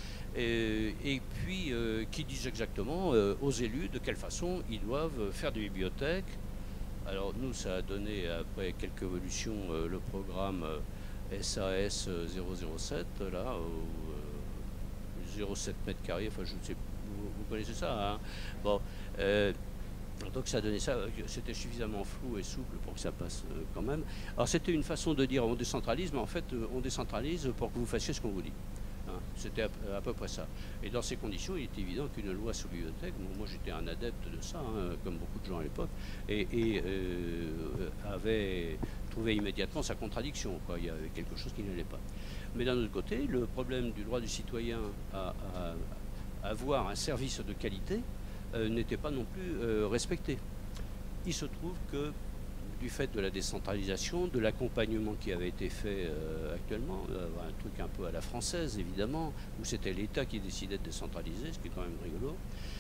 [SPEAKER 2] Et, et puis euh, qui disent exactement euh, aux élus de quelle façon ils doivent faire des bibliothèques. Alors nous, ça a donné, après quelques évolutions, euh, le programme euh, S A S zéro zéro sept, là, où, euh, zéro virgule sept mètres carrés, enfin je ne sais, vous, vous connaissez ça, hein. Bon, euh, donc ça a donné ça, c'était suffisamment flou et souple pour que ça passe euh, quand même. Alors c'était une façon de dire on décentralise, mais en fait on décentralise pour que vous fassiez ce qu'on vous dit. C'était à, à peu près ça. Et dans ces conditions, il est évident qu'une loi sur la bibliothèque, bon, moi j'étais un adepte de ça, hein, comme beaucoup de gens à l'époque, et, et euh, avait trouvé immédiatement sa contradiction, quoi. Il y avait quelque chose qui n'allait pas. Mais d'un autre côté, le problème du droit du citoyen à, à, à avoir un service de qualité euh, n'était pas non plus euh, respecté. Il se trouve que du fait de la décentralisation, de l'accompagnement qui avait été fait euh, actuellement, euh, un truc un peu à la française évidemment, où c'était l'État qui décidait de décentraliser, ce qui est quand même rigolo,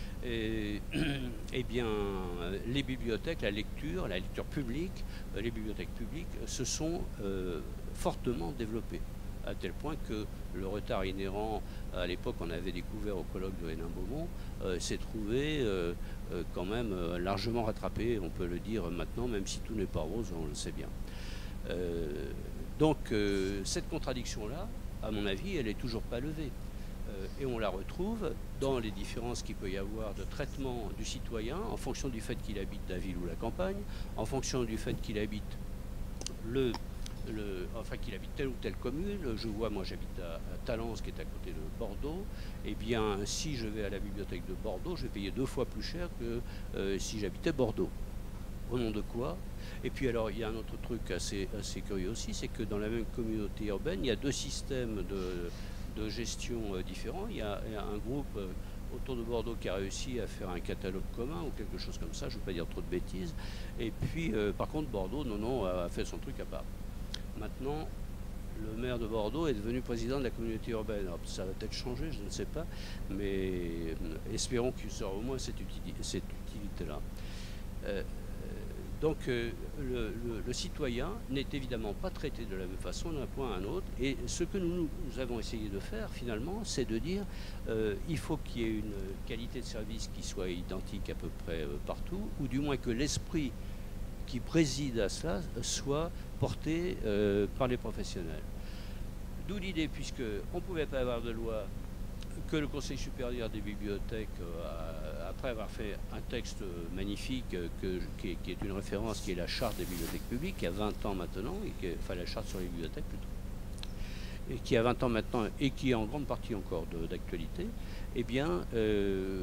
[SPEAKER 2] et, et bien les bibliothèques, la lecture, la lecture publique, euh, les bibliothèques publiques se sont euh, fortement développées, à tel point que le retard inhérent, à l'époque on avait découvert au colloque de Hénin-Beaumont, euh, s'est trouvé euh, euh, quand même euh, largement rattrapé, on peut le dire maintenant, même si tout n'est pas rose, on le sait bien. Euh, donc euh, cette contradiction-là, à mon avis, elle n'est toujours pas levée. Euh, et on la retrouve dans les différences qu'il peut y avoir de traitement du citoyen en fonction du fait qu'il habite la ville ou la campagne, en fonction du fait qu'il habite le... Le, enfin qu'il habite telle ou telle commune. Je vois, moi j'habite à, à Talence qui est à côté de Bordeaux, et eh bien si je vais à la bibliothèque de Bordeaux, je vais payer deux fois plus cher que euh, si j'habitais Bordeaux. Au nom de quoi? Et puis alors il y a un autre truc assez, assez curieux aussi, c'est que dans la même communauté urbaine, il y a deux systèmes de, de gestion euh, différents. Il y, a, il y a un groupe euh, autour de Bordeaux qui a réussi à faire un catalogue commun ou quelque chose comme ça, je ne veux pas dire trop de bêtises. Et puis euh, par contre Bordeaux, non, non, a fait son truc à part. Maintenant, le maire de Bordeaux est devenu président de la communauté urbaine. Alors, ça va peut-être changer, je ne sais pas, mais espérons qu'il sera au moins cette, utilité, cette utilité-là. Euh, donc, euh, le, le, le citoyen n'est évidemment pas traité de la même façon d'un point à un autre. Et ce que nous, nous avons essayé de faire, finalement, c'est de dire euh, il faut qu'il y ait une qualité de service qui soit identique à peu près euh, partout, ou du moins que l'esprit qui préside à cela soit porté euh, par les professionnels. D'où l'idée, puisqu'on ne pouvait pas avoir de loi, que le Conseil supérieur des bibliothèques, euh, après avoir fait un texte magnifique, que, qui, est, qui est une référence, qui est la charte des bibliothèques publiques, qui a vingt ans maintenant, et qui est, enfin la charte sur les bibliothèques plutôt, et qui a vingt ans maintenant, et qui est en grande partie encore d'actualité, eh bien, euh,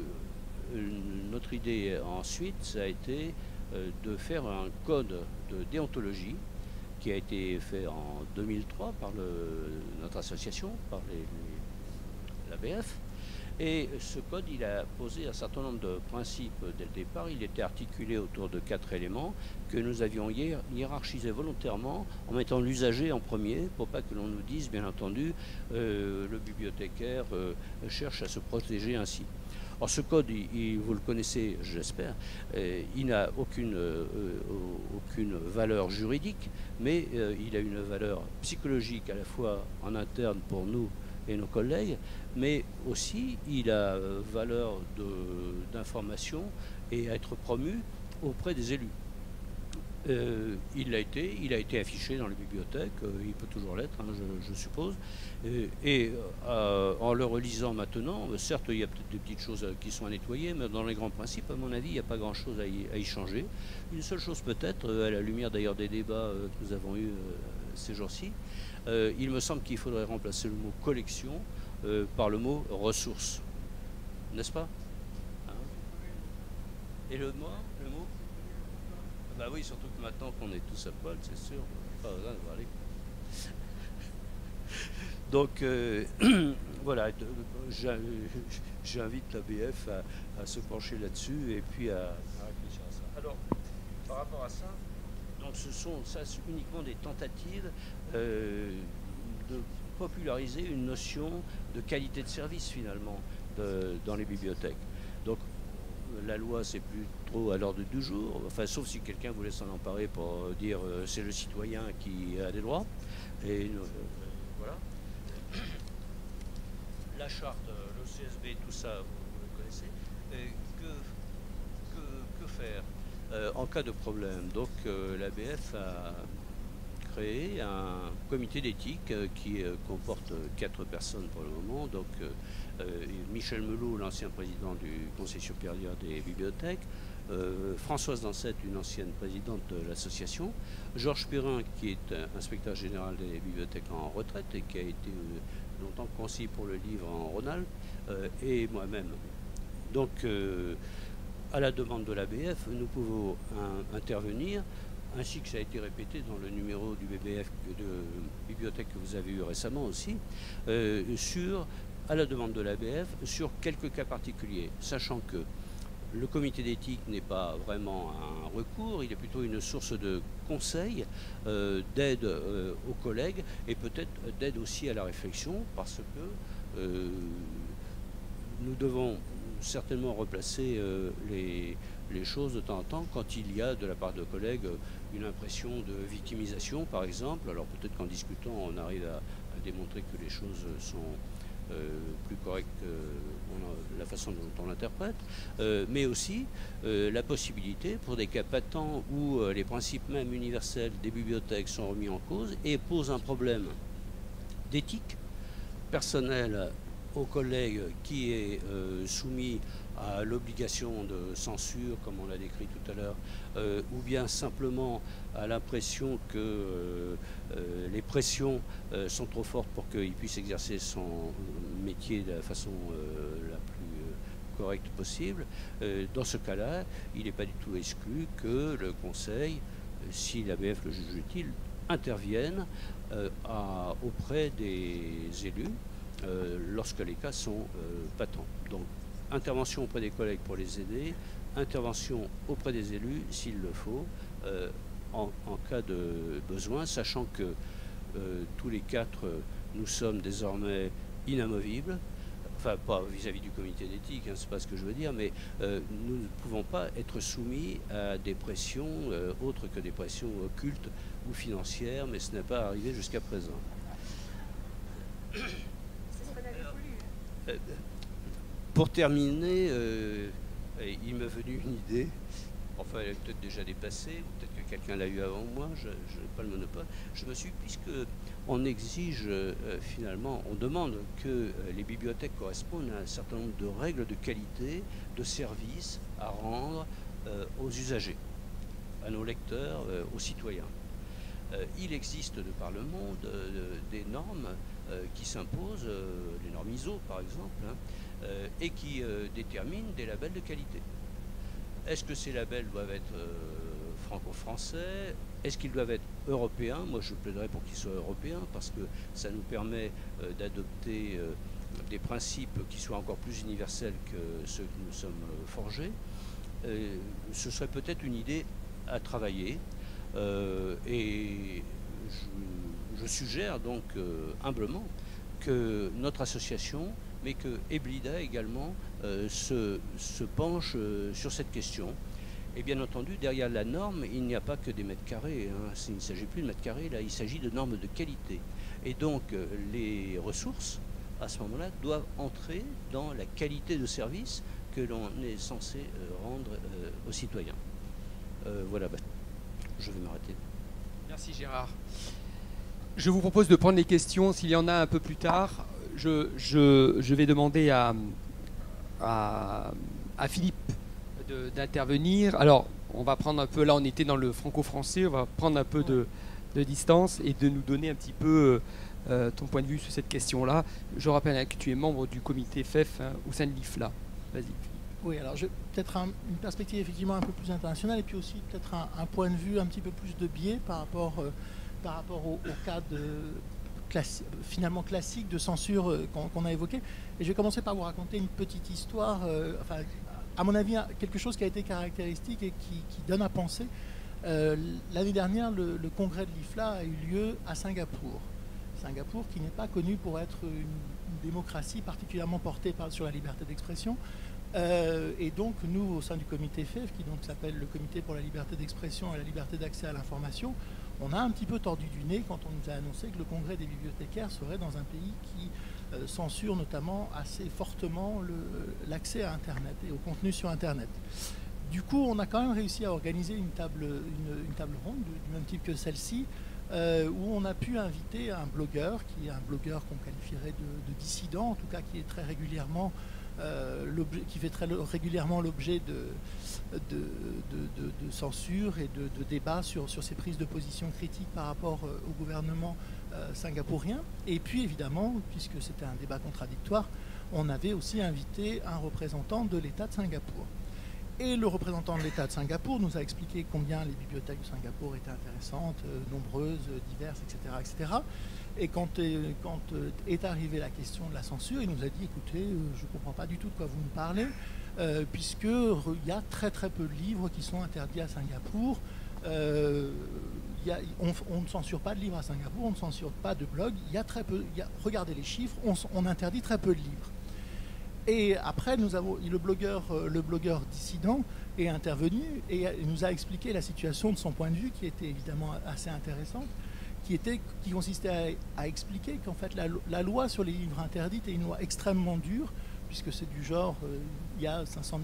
[SPEAKER 2] notre idée ensuite, ça a été de faire un code de déontologie qui a été fait en deux mille trois par le, notre association, par les, les, l'A B F. Et ce code, il a posé un certain nombre de principes dès le départ. Il était articulé autour de quatre éléments que nous avions hiérarchisés volontairement en mettant l'usager en premier pour pas que l'on nous dise, bien entendu, euh, le bibliothécaire euh, cherche à se protéger ainsi. Alors ce code, il, il, vous le connaissez, j'espère, euh, il n'a aucune, euh, aucune valeur juridique, mais euh, il a une valeur psychologique à la fois en interne pour nous et nos collègues, mais aussi il a valeur d'information et à être promu auprès des élus. Euh, il l'a été, il a été affiché dans les bibliothèques, euh, il peut toujours l'être, hein, je, je suppose. Euh, et euh, en le relisant maintenant, certes, il y a peut-être des petites choses qui sont à nettoyer, mais dans les grands principes, à mon avis, il n'y a pas grand-chose à, à y changer. Une seule chose peut-être, à la lumière d'ailleurs des débats euh, que nous avons eus euh, ces jours-ci, euh, il me semble qu'il faudrait remplacer le mot collection euh, par le mot ressources. N'est-ce pas? Hein? Et le mot, le mot Bah oui, surtout que maintenant qu'on est tous à poil, c'est sûr, pas besoin de parler. Donc euh, voilà, j'invite la B F à, à se pencher là-dessus et puis à, à réfléchir à ça. Alors, par rapport à ça, donc ce sont ça c'est uniquement des tentatives euh, de populariser une notion de qualité de service finalement de, dans les bibliothèques. Donc la loi c'est plus trop à l'ordre du jour, enfin sauf si quelqu'un voulait s'en emparer pour dire euh, c'est le citoyen qui a des droits. Et euh, voilà. La charte, le C S B, tout ça, vous, vous le connaissez. Et que, que, que faire euh, en cas de problème? Donc euh, la B F a créé un comité d'éthique euh, qui euh, comporte quatre personnes pour le moment. Donc euh, euh, Michel Melot, l'ancien président du Conseil supérieur des bibliothèques, euh, Françoise Dansette, une ancienne présidente de l'association, Georges Perrin, qui est euh, inspecteur général des bibliothèques en retraite et qui a été euh, longtemps conseiller pour le livre en Rhône-Alpes, euh, et moi-même. Donc, euh, à la demande de la B F, nous pouvons un, intervenir, ainsi que ça a été répété dans le numéro du B B F de bibliothèque que vous avez eu récemment aussi, euh, sur, à la demande de la B F, sur quelques cas particuliers, sachant que le comité d'éthique n'est pas vraiment un recours, il est plutôt une source de conseils, euh, d'aide euh, aux collègues et peut-être d'aide aussi à la réflexion, parce que euh, nous devons certainement replacer euh, les, les choses de temps en temps quand il y a de la part de collègues une impression de victimisation par exemple. Alors peut-être qu'en discutant on arrive à, à démontrer que les choses sont Euh, plus correct que on, la façon dont on l'interprète, euh, mais aussi euh, la possibilité pour des cas patents où euh, les principes même universels des bibliothèques sont remis en cause et posent un problème d'éthique personnelle aux collègues qui est euh, soumis à l'obligation de censure, comme on l'a décrit tout à l'heure, euh, ou bien simplement à l'impression que euh, euh, les pressions euh, sont trop fortes pour qu'il puisse exercer son métier de la façon euh, la plus euh, correcte possible. Euh, dans ce cas-là, il n'est pas du tout exclu que le Conseil, euh, si la B F le juge utile, intervienne euh, à, auprès des élus euh, lorsque les cas sont euh, patents. Donc, intervention auprès des collègues pour les aider, intervention auprès des élus s'il le faut, euh, en, en cas de besoin, sachant que euh, tous les quatre, euh, nous sommes désormais inamovibles, enfin pas vis-à-vis du comité d'éthique, hein, c'est pas ce que je veux dire, mais euh, nous ne pouvons pas être soumis à des pressions euh, autres que des pressions occultes ou financières, mais ce n'est pas arrivé jusqu'à présent. C'est ce qu'on avait voulu. Euh, Pour terminer, euh, il m'est venu une idée, enfin elle est peut-être déjà dépassée, peut-être que quelqu'un l'a eu avant moi, je n'ai pas le monopole. Je me suis, puisqu'on exige euh, finalement, on demande que euh, les bibliothèques correspondent à un certain nombre de règles de qualité, de services à rendre euh, aux usagers, à nos lecteurs, euh, aux citoyens. Euh, il existe de par le monde euh, des normes euh, qui s'imposent, euh, les normes I S O par exemple, hein, Euh, et qui euh, détermine des labels de qualité. Est-ce que ces labels doivent être euh, franco-français? Est-ce qu'ils doivent être européens? Moi, je plaiderais pour qu'ils soient européens parce que ça nous permet euh, d'adopter euh, des principes qui soient encore plus universels que ceux que nous sommes euh, forgés. Euh, ce serait peut-être une idée à travailler euh, et je, je suggère donc euh, humblement que notre association, mais que Eblida également euh, se, se penche euh, sur cette question. Et bien entendu, derrière la norme, il n'y a pas que des mètres carrés. Hein. Il ne s'agit plus de mètres carrés, là, il s'agit de normes de qualité. Et donc, euh, les ressources, à ce moment-là, doivent entrer dans la qualité de service que l'on est censé euh, rendre euh, aux citoyens. Euh, voilà, bah, je vais m'arrêter.
[SPEAKER 1] Merci Gérard. Je vous propose de prendre les questions, s'il y en a un peu plus tard. Je, je, je vais demander à, à, à Philippe d'intervenir. Alors, on va prendre un peu, là on était dans le franco-français, on va prendre un peu de, de distance et de nous donner un petit peu euh, ton point de vue sur cette question-là. Je rappelle hein, que tu es membre du comité F E F hein, au sein de l'I F L A. Vas-y.
[SPEAKER 9] Oui, alors peut-être un, une perspective effectivement un peu plus internationale et puis aussi peut-être un, un point de vue un petit peu plus de biais par rapport, euh, par rapport au, au cas de, classi finalement classique de censure euh, qu'on qu'on a évoqué. Et je vais commencer par vous raconter une petite histoire, euh, enfin, à mon avis, quelque chose qui a été caractéristique et qui, qui donne à penser. Euh, L'année dernière, le, le congrès de l'I F L A a eu lieu à Singapour. Singapour qui n'est pas connu pour être une, une démocratie particulièrement portée par, sur la liberté d'expression. Euh, et donc nous, au sein du comité F E F, qui donc s'appelle le Comité pour la liberté d'expression et la liberté d'accès à l'information, on a un petit peu tordu du nez quand on nous a annoncé que le congrès des bibliothécaires serait dans un pays qui euh, censure notamment assez fortement l'accès à Internet et au contenu sur Internet. Du coup, on a quand même réussi à organiser une table, une, une table ronde du, du même type que celle-ci, euh, où on a pu inviter un blogueur, qui est un blogueur qu'on qualifierait de, de dissident, en tout cas qui est très régulièrement Euh, qui fait très régulièrement l'objet de, de, de, de, de censure et de, de débats sur, sur ses prises de position critiques par rapport euh, au gouvernement euh, singapourien. Et puis évidemment, puisque c'était un débat contradictoire, on avait aussi invité un représentant de l'État de Singapour. Et le représentant de l'État de Singapour nous a expliqué combien les bibliothèques de Singapour étaient intéressantes, euh, nombreuses, diverses, et cetera, et cetera. Et quand, euh, quand euh, est arrivée la question de la censure, il nous a dit, écoutez, euh, je ne comprends pas du tout de quoi vous me parlez, euh, puisqu'il y a très très peu de livres qui sont interdits à Singapour. Euh, y a, on, on ne censure pas de livres à Singapour, on ne censure pas de blogs. Il y a très peu, y a, regardez les chiffres, on, on interdit très peu de livres. Et après, nous avons, le, blogueur, le blogueur dissident est intervenu et nous a expliqué la situation de son point de vue, qui était évidemment assez intéressante, qui, était, qui consistait à, à expliquer qu'en fait la, la loi sur les livres interdits est une loi extrêmement dure, puisque c'est du genre, euh, il y a cinq cent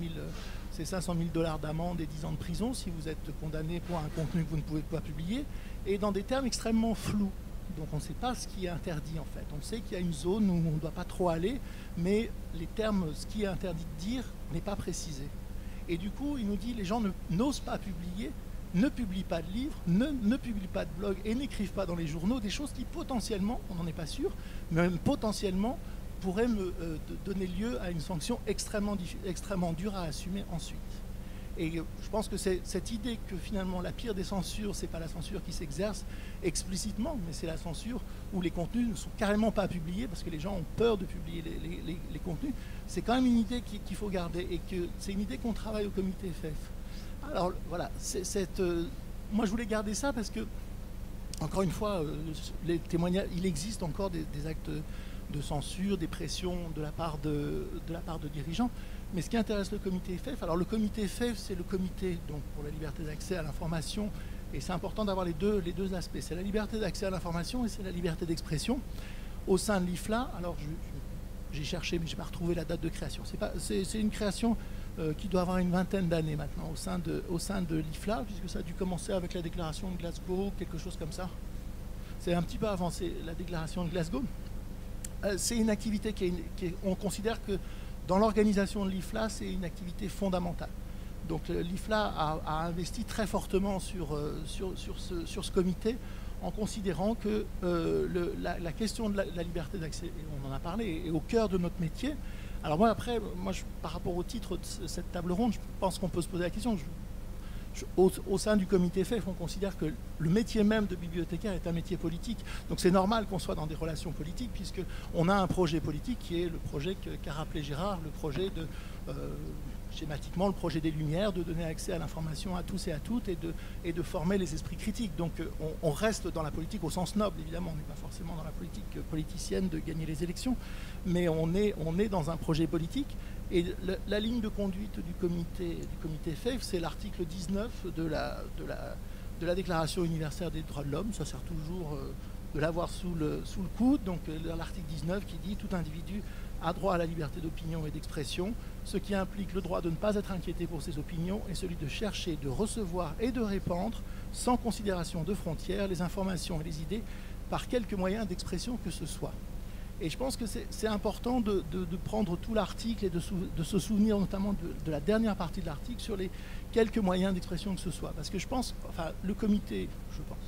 [SPEAKER 9] mille dollars d'amende et dix ans de prison si vous êtes condamné pour un contenu que vous ne pouvez pas publier, et dans des termes extrêmement flous. Donc on ne sait pas ce qui est interdit en fait. On sait qu'il y a une zone où on ne doit pas trop aller, mais les termes, ce qui est interdit de dire n'est pas précisé. Et du coup, il nous dit les gens n'osent pas publier, ne publient pas de livres, ne, ne publient pas de blogs et n'écrivent pas dans les journaux des choses qui potentiellement, on n'en est pas sûr, mais même potentiellement pourraient me euh, donner lieu à une sanction extrêmement, extrêmement dure à assumer ensuite. Et je pense que c'est cette idée que finalement la pire des censures, c'est pas la censure qui s'exerce explicitement, mais c'est la censure où les contenus ne sont carrément pas publiés parce que les gens ont peur de publier les, les, les, les contenus. C'est quand même une idée qu'il qu'il faut garder et que c'est une idée qu'on travaille au comité F E F. Alors voilà, cette, euh, moi je voulais garder ça parce que, encore une fois, euh, les témoignages, il existe encore des, des actes de censure, des pressions de la part de, de, la part de dirigeants. Mais ce qui intéresse le comité F E F, alors le comité F E F, c'est le comité donc, pour la liberté d'accès à l'information, et c'est important d'avoir les deux, les deux aspects. C'est la liberté d'accès à l'information et c'est la liberté d'expression. Au sein de l'I F L A, alors j'ai cherché, mais je n'ai pas retrouvé la date de création. C'est une création euh, qui doit avoir une vingtaine d'années maintenant au sein de, au sein de l'I F L A, puisque ça a dû commencer avec la déclaration de Glasgow, quelque chose comme ça. C'est un petit peu avancé, la déclaration de Glasgow. Euh, c'est une activité qui est, qui est, on considère que dans l'organisation de l'I F L A, c'est une activité fondamentale. Donc l'I F L A a, a investi très fortement sur, euh, sur, sur, ce, sur ce comité en considérant que euh, le, la, la question de la, la liberté d'accès, et on en a parlé, est au cœur de notre métier. Alors moi après, moi, je, par rapport au titre de cette table ronde, je pense qu'on peut se poser la question. Je, je, au, au sein du comité F E F, on considère que le métier même de bibliothécaire est un métier politique. Donc c'est normal qu'on soit dans des relations politiques, puisqu'on a un projet politique qui est le projet qu'a rappelé Gérard, le projet de... Euh, schématiquement le projet des Lumières, de donner accès à l'information à tous et à toutes et de, et de former les esprits critiques. Donc on, on reste dans la politique au sens noble, évidemment, on n'est pas forcément dans la politique politicienne de gagner les élections, mais on est, on est dans un projet politique. Et la, la ligne de conduite du comité, du comité F E F, c'est l'article dix-neuf de la, de, la, de la Déclaration universelle des droits de l'homme. Ça sert toujours euh, de l'avoir sous le, sous le coude. Donc l'article dix-neuf qui dit « Tout individu a droit à la liberté d'opinion et d'expression, ce qui implique le droit de ne pas être inquiété pour ses opinions et celui de chercher, de recevoir et de répandre, sans considération de frontières, les informations et les idées par quelque moyen d'expression que ce soit. » Et je pense que c'est important de, de, de prendre tout l'article et de, sou, de se souvenir notamment de, de la dernière partie de l'article sur les quelques moyens d'expression que ce soit. Parce que je pense, enfin le comité, je pense,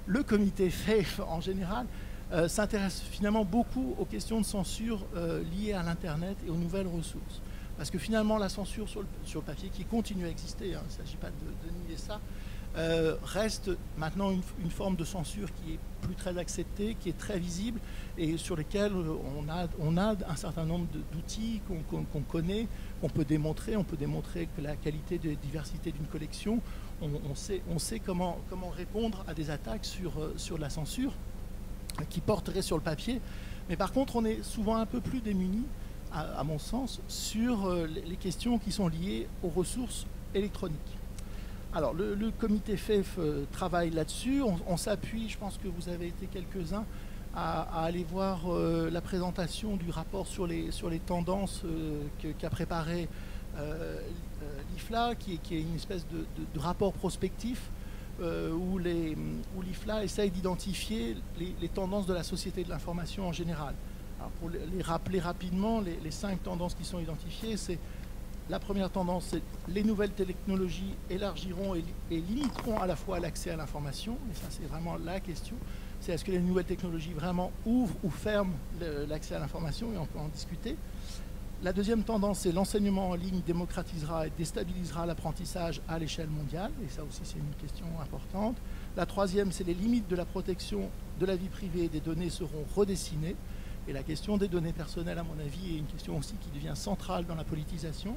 [SPEAKER 9] le comité F A F en général euh, s'intéresse finalement beaucoup aux questions de censure euh, liées à l'Internet et aux nouvelles ressources. Parce que finalement, la censure sur le, sur le papier, qui continue à exister, hein, il ne s'agit pas de, de nier ça, euh, reste maintenant une, une forme de censure qui est plus très acceptée, qui est très visible et sur lesquelles on a, on a un certain nombre d'outils qu'on qu'on, qu'on connaît, qu'on peut démontrer. On peut démontrer que la qualité de diversité d'une collection, on, on sait, on sait comment, comment répondre à des attaques sur, sur la censure qui porteraient sur le papier. Mais par contre, on est souvent un peu plus démunis, à, à mon sens, sur les questions qui sont liées aux ressources électroniques. Alors, le, le comité F A F euh, travaille là-dessus. On, on s'appuie, je pense que vous avez été quelques-uns, à, à aller voir euh, la présentation du rapport sur les, sur les tendances euh, que, qu'a préparé euh, l'I F L A, qui est, qui est une espèce de, de, de rapport prospectif euh, où, les, où l'I F L A essaye d'identifier les, les tendances de la société de l'information en général. Alors, pour les, les rappeler rapidement, les, les cinq tendances qui sont identifiées, c'est la première tendance, c'est les nouvelles technologies élargiront et, et limiteront à la fois l'accès à l'information. Et ça, c'est vraiment la question. C'est est-ce que les nouvelles technologies vraiment ouvrent ou ferment le, l'accès à l'information, et on peut en discuter. La deuxième tendance, c'est l'enseignement en ligne démocratisera et déstabilisera l'apprentissage à l'échelle mondiale. Et ça aussi, c'est une question importante. La troisième, c'est les limites de la protection de la vie privée et des données seront redessinées. Et la question des données personnelles, à mon avis, est une question aussi qui devient centrale dans la politisation.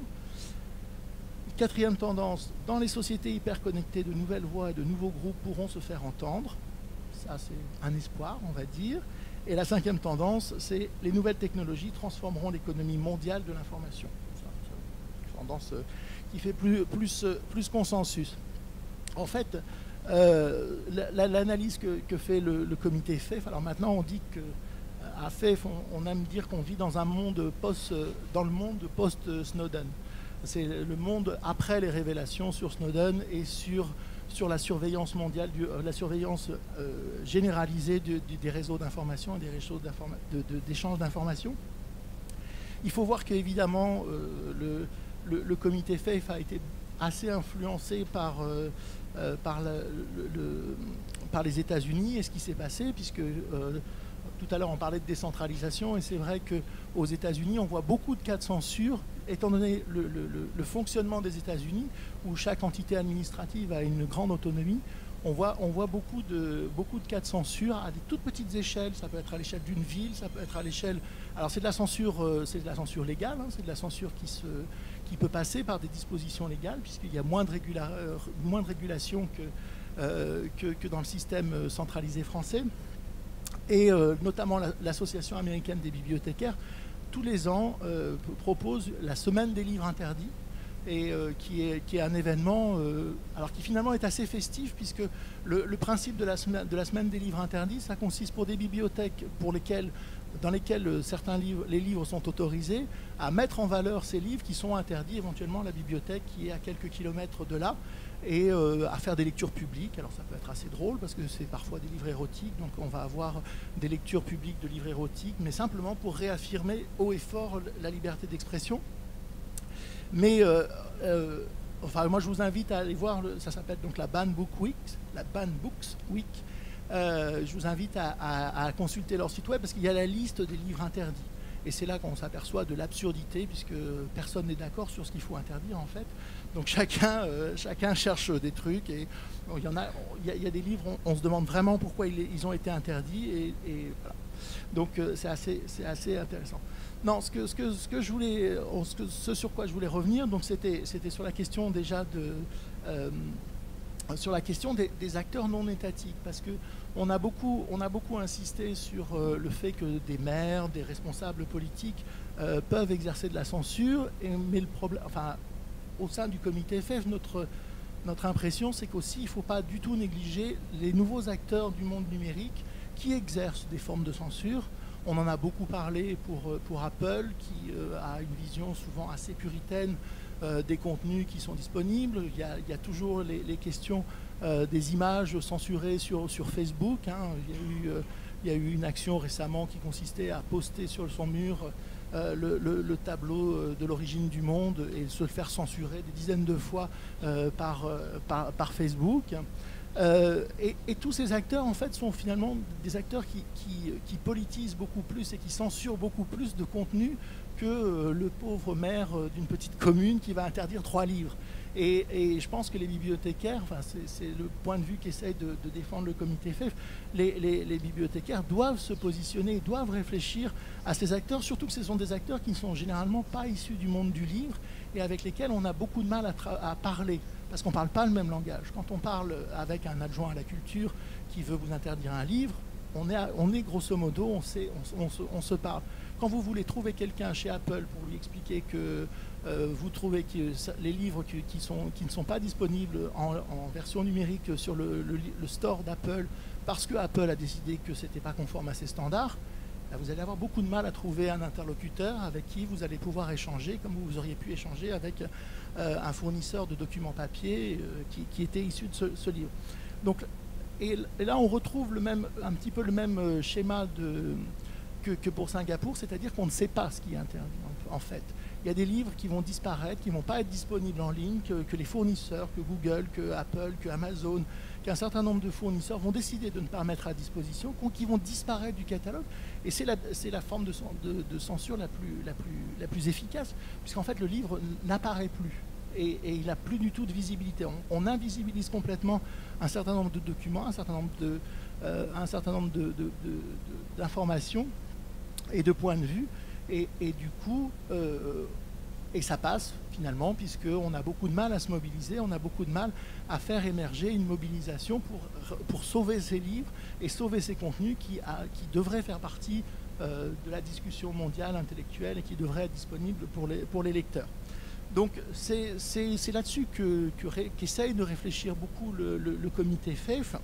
[SPEAKER 9] Quatrième tendance, dans les sociétés hyperconnectées, de nouvelles voix et de nouveaux groupes pourront se faire entendre. Ça, c'est un espoir, on va dire. Et la cinquième tendance, c'est les nouvelles technologies transformeront l'économie mondiale de l'information. C'est une tendance qui fait plus, plus, plus consensus. En fait, euh, l'analyse que, que fait le, le comité F A F, alors maintenant on dit que à F A F, on, on aime dire qu'on vit dans un monde post, dans le monde post-Snowden. C'est le monde après les révélations sur Snowden et sur, sur la surveillance mondiale, du, la surveillance euh, généralisée de, de, des réseaux d'information et des réseaux d'informa de, de, d'échange d'informations. Il faut voir qu'évidemment, euh, le, le, le comité F A F a été assez influencé par, euh, euh, par, la, le, le, par les États-Unis et ce qui s'est passé, puisque euh, tout à l'heure on parlait de décentralisation, et c'est vrai qu'aux États-Unis, on voit beaucoup de cas de censure, étant donné le, le, le fonctionnement des États-Unis, où chaque entité administrative a une grande autonomie. On voit, on voit beaucoup, de, beaucoup de cas de censure à des toutes petites échelles. Ça peut être à l'échelle d'une ville, ça peut être à l'échelle... Alors c'est de la censure, euh, c'est de la censure légale, hein, c'est de la censure qui, se, qui peut passer par des dispositions légales, puisqu'il y a moins de, régula, euh, moins de régulation que, euh, que, que dans le système centralisé français. Et euh, notamment la, l'Association américaine des bibliothécaires, tous les ans, euh, propose la semaine des livres interdits, et euh, qui, est, qui est un événement euh, alors qui finalement est assez festif, puisque le, le principe de la, semaine, de la semaine des livres interdits, ça consiste pour des bibliothèques pour lesquelles, dans lesquelles certains livres, les livres sont autorisés, à mettre en valeur ces livres qui sont interdits éventuellement à la bibliothèque qui est à quelques kilomètres de là, et euh, à faire des lectures publiques. Alors ça peut être assez drôle parce que c'est parfois des livres érotiques, donc on va avoir des lectures publiques de livres érotiques, mais simplement pour réaffirmer haut et fort la liberté d'expression. Mais euh, euh, enfin, moi je vous invite à aller voir, le, ça s'appelle donc la Banned Book Week, la Banned Books Week. Euh, je vous invite à, à, à consulter leur site web parce qu'il y a la liste des livres interdits. Et c'est là qu'on s'aperçoit de l'absurdité, puisque personne n'est d'accord sur ce qu'il faut interdire en fait. Donc chacun, euh, chacun cherche des trucs, et bon, il y en a, il y a, il y a des livres, on, on se demande vraiment pourquoi ils, ils ont été interdits, et, et voilà. Donc euh, c'est assez, c'est assez intéressant. Non, ce que, ce que, ce que je voulais, ce, que, ce sur quoi je voulais revenir, donc c'était, c'était sur la question déjà de, euh, sur la question des, des acteurs non étatiques, parce que on a beaucoup, on a beaucoup insisté sur euh, le fait que des maires, des responsables politiques euh, peuvent exercer de la censure, et, mais le problème, enfin, au sein du comité F A F, notre, notre impression, c'est qu'aussi il ne faut pas du tout négliger les nouveaux acteurs du monde numérique qui exercent des formes de censure. On en a beaucoup parlé pour, pour Apple, qui euh, a une vision souvent assez puritaine euh, des contenus qui sont disponibles. Il y a, il y a toujours les, les questions euh, des images censurées sur, sur Facebook. Hein. Il y a eu, euh, il y a eu une action récemment qui consistait à poster sur son mur euh, le, le, le tableau de l'origine du monde et se le faire censurer des dizaines de fois euh, par, par, par Facebook. Euh, et, et tous ces acteurs, en fait, sont finalement des acteurs qui, qui, qui politisent beaucoup plus et qui censurent beaucoup plus de contenu que euh, le pauvre maire euh, d'une petite commune qui va interdire trois livres. Et, et je pense que les bibliothécaires, enfin, c'est le point de vue qu'essaye de, de défendre le comité F E F, les, les, les bibliothécaires doivent se positionner, doivent réfléchir à ces acteurs, surtout que ce sont des acteurs qui ne sont généralement pas issus du monde du livre et avec lesquels on a beaucoup de mal à, à parler, parce qu'on ne parle pas le même langage. Quand on parle avec un adjoint à la culture qui veut vous interdire un livre, on est, on est grosso modo, on, sait, on, on, se, on se parle. Quand vous voulez trouver quelqu'un chez Apple pour lui expliquer que euh, vous trouvez que les livres qui, qui, sont, qui ne sont pas disponibles en, en version numérique sur le, le, le store d'Apple parce que Apple a décidé que ce n'était pas conforme à ses standards, là, vous allez avoir beaucoup de mal à trouver un interlocuteur avec qui vous allez pouvoir échanger comme vous auriez pu échanger avec euh, un fournisseur de documents papier euh, qui, qui était issu de ce, ce livre. Donc, et, et là, on retrouve le même, un petit peu le même schéma de... Que, que pour Singapour, c'est-à-dire qu'on ne sait pas ce qui est interdit en, en fait. Il y a des livres qui vont disparaître, qui ne vont pas être disponibles en ligne, que, que les fournisseurs, que Google, que Apple, que Amazon, qu'un certain nombre de fournisseurs vont décider de ne pas mettre à disposition, qui vont disparaître du catalogue. Et c'est la, c'est la forme de, de, de censure la plus, la, plus, la plus efficace, puisqu'en fait le livre n'apparaît plus. Et, et il n'a plus du tout de visibilité. On, on invisibilise complètement un certain nombre de documents, un certain nombre de, euh, un certain nombre de, de, de, de, d'informations et de points de vue, et, et du coup, euh, et ça passe finalement, puisqu'on a beaucoup de mal à se mobiliser, on a beaucoup de mal à faire émerger une mobilisation pour, pour sauver ces livres et sauver ces contenus qui, a, qui devraient faire partie euh, de la discussion mondiale intellectuelle et qui devraient être disponibles pour les, pour les lecteurs. Donc c'est là-dessus que, que qu'essaye de réfléchir beaucoup le, le, le comité F E F,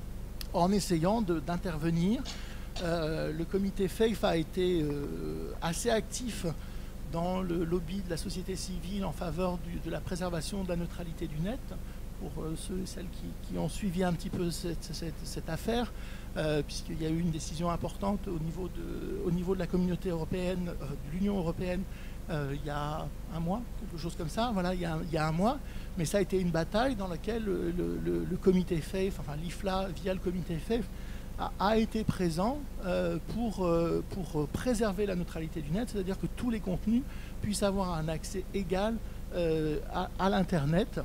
[SPEAKER 9] en essayant d'intervenir. Euh, le comité F E F a été euh, assez actif dans le lobby de la société civile en faveur du, de la préservation de la neutralité du net, pour euh, ceux et celles qui, qui ont suivi un petit peu cette, cette, cette affaire, euh, puisqu'il y a eu une décision importante au niveau de, au niveau de la communauté européenne, euh, de l'Union européenne, euh, il y a un mois, quelque chose comme ça, voilà, il y a, il y a un mois, mais ça a été une bataille dans laquelle le, le, le, le comité F E F, enfin l'I F L A via le comité F E F, a été présent euh, pour, euh, pour préserver la neutralité du net, c'est-à-dire que tous les contenus puissent avoir un accès égal euh, à, à l'Internet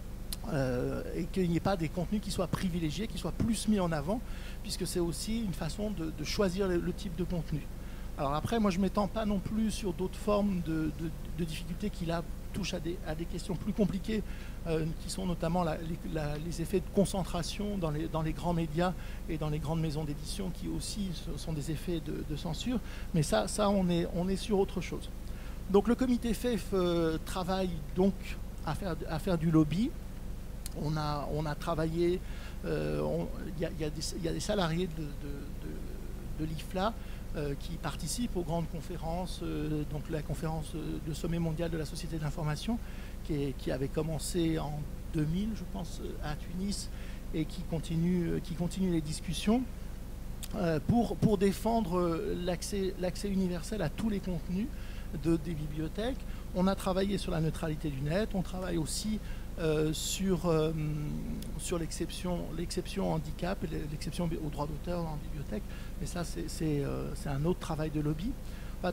[SPEAKER 9] euh, et qu'il n'y ait pas des contenus qui soient privilégiés, qui soient plus mis en avant, puisque c'est aussi une façon de, de choisir le, le type de contenu. Alors après, moi je ne m'étends pas non plus sur d'autres formes de, de, de difficultés qui là touchent à des, à des questions plus compliquées, euh, qui sont notamment la, les, la, les effets de concentration dans les, dans les grands médias et dans les grandes maisons d'édition, qui aussi sont des effets de, de censure. Mais ça, ça on, est, on est sur autre chose. Donc le comité F E F euh, travaille donc à faire, à faire du lobby. On a, on a travaillé, il euh, y, y, y a des salariés de, de, de, de l'I F L A Euh, qui participent aux grandes conférences, euh, donc la conférence euh, de sommet mondial de la société d'information, qui, qui avait commencé en deux mille, je pense, à Tunis, et qui continue, euh, qui continue les discussions euh, pour, pour défendre l'accès l'accès universel à tous les contenus de, des bibliothèques. On a travaillé sur la neutralité du net, on travaille aussi Euh, sur, euh, sur l'exception l'exception handicap, l'exception au droit d'auteur en bibliothèque, mais ça c'est euh, un autre travail de lobby. Enfin,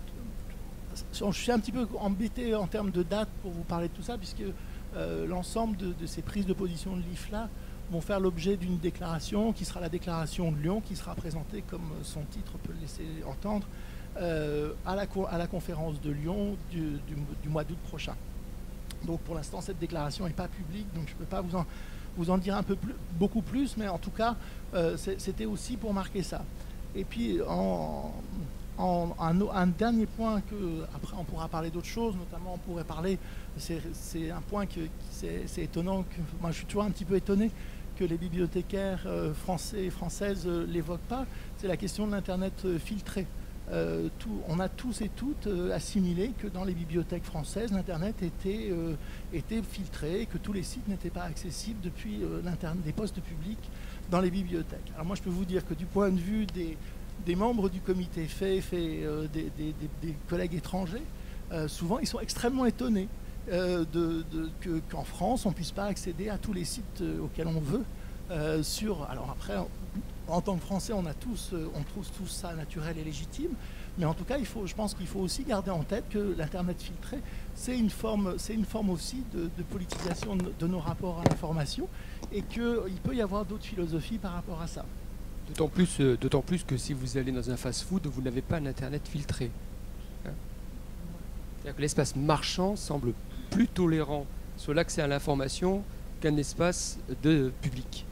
[SPEAKER 9] je suis un petit peu embêté en termes de date pour vous parler de tout ça, puisque euh, l'ensemble de, de ces prises de position de l'I F L A vont faire l'objet d'une déclaration qui sera la déclaration de Lyon, qui sera présentée, comme son titre peut le laisser entendre, euh, à, la, à la conférence de Lyon du, du, du mois d'août prochain. Donc pour l'instant, cette déclaration n'est pas publique, donc je ne peux pas vous en, vous en dire un peu plus, beaucoup plus, mais en tout cas, euh, c'était aussi pour marquer ça. Et puis, en, en, un, un dernier point, que, après on pourra parler d'autres choses, notamment on pourrait parler, c'est un point que, c'est étonnant, que moi je suis toujours un petit peu étonné que les bibliothécaires euh, français et françaises ne euh, l'évoquent pas, c'est la question de l'Internet euh, filtré. Euh, tout, on a tous et toutes euh, assimilé que dans les bibliothèques françaises, l'Internet était, euh, était filtré, que tous les sites n'étaient pas accessibles depuis euh, les postes publics dans les bibliothèques. Alors moi, je peux vous dire que du point de vue des, des membres du comité F E F et euh, des, des, des, des collègues étrangers, euh, souvent, ils sont extrêmement étonnés euh, de, de, qu'en France, on ne puisse pas accéder à tous les sites euh, auxquels on veut euh, sur... Alors après, en, en tant que Français, on, a tous, euh, on trouve tout ça naturel et légitime, mais en tout cas, il faut, je pense qu'il faut aussi garder en tête que l'Internet filtré, c'est une forme, c'est une forme aussi de, de politisation de, de nos rapports à l'information, et qu'il peut y avoir d'autres philosophies par rapport à ça.
[SPEAKER 1] D'autant plus, euh, d'autant plus que si vous allez dans un fast-food, vous n'avez pas un Internet filtré. Hein. C'est-à-dire que l'espace marchand semble plus tolérant sur l'accès à l'information qu'un espace de public.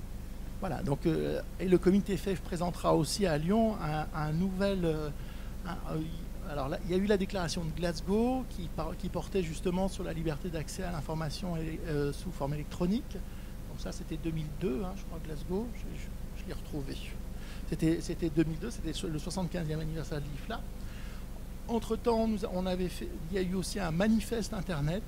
[SPEAKER 9] Voilà, donc, euh, et le comité F F présentera aussi à Lyon un, un nouvel... Euh, un, euh, alors là, il y a eu la déclaration de Glasgow qui, par, qui portait justement sur la liberté d'accès à l'information euh, sous forme électronique. Donc ça, c'était deux mille deux, hein, je crois, Glasgow, je, je, je l'ai retrouvé. C'était, c'était deux mille deux, c'était le soixante-quinzième anniversaire de l'I F L A. Entre-temps, nous, on avait fait, il y a eu aussi un manifeste Internet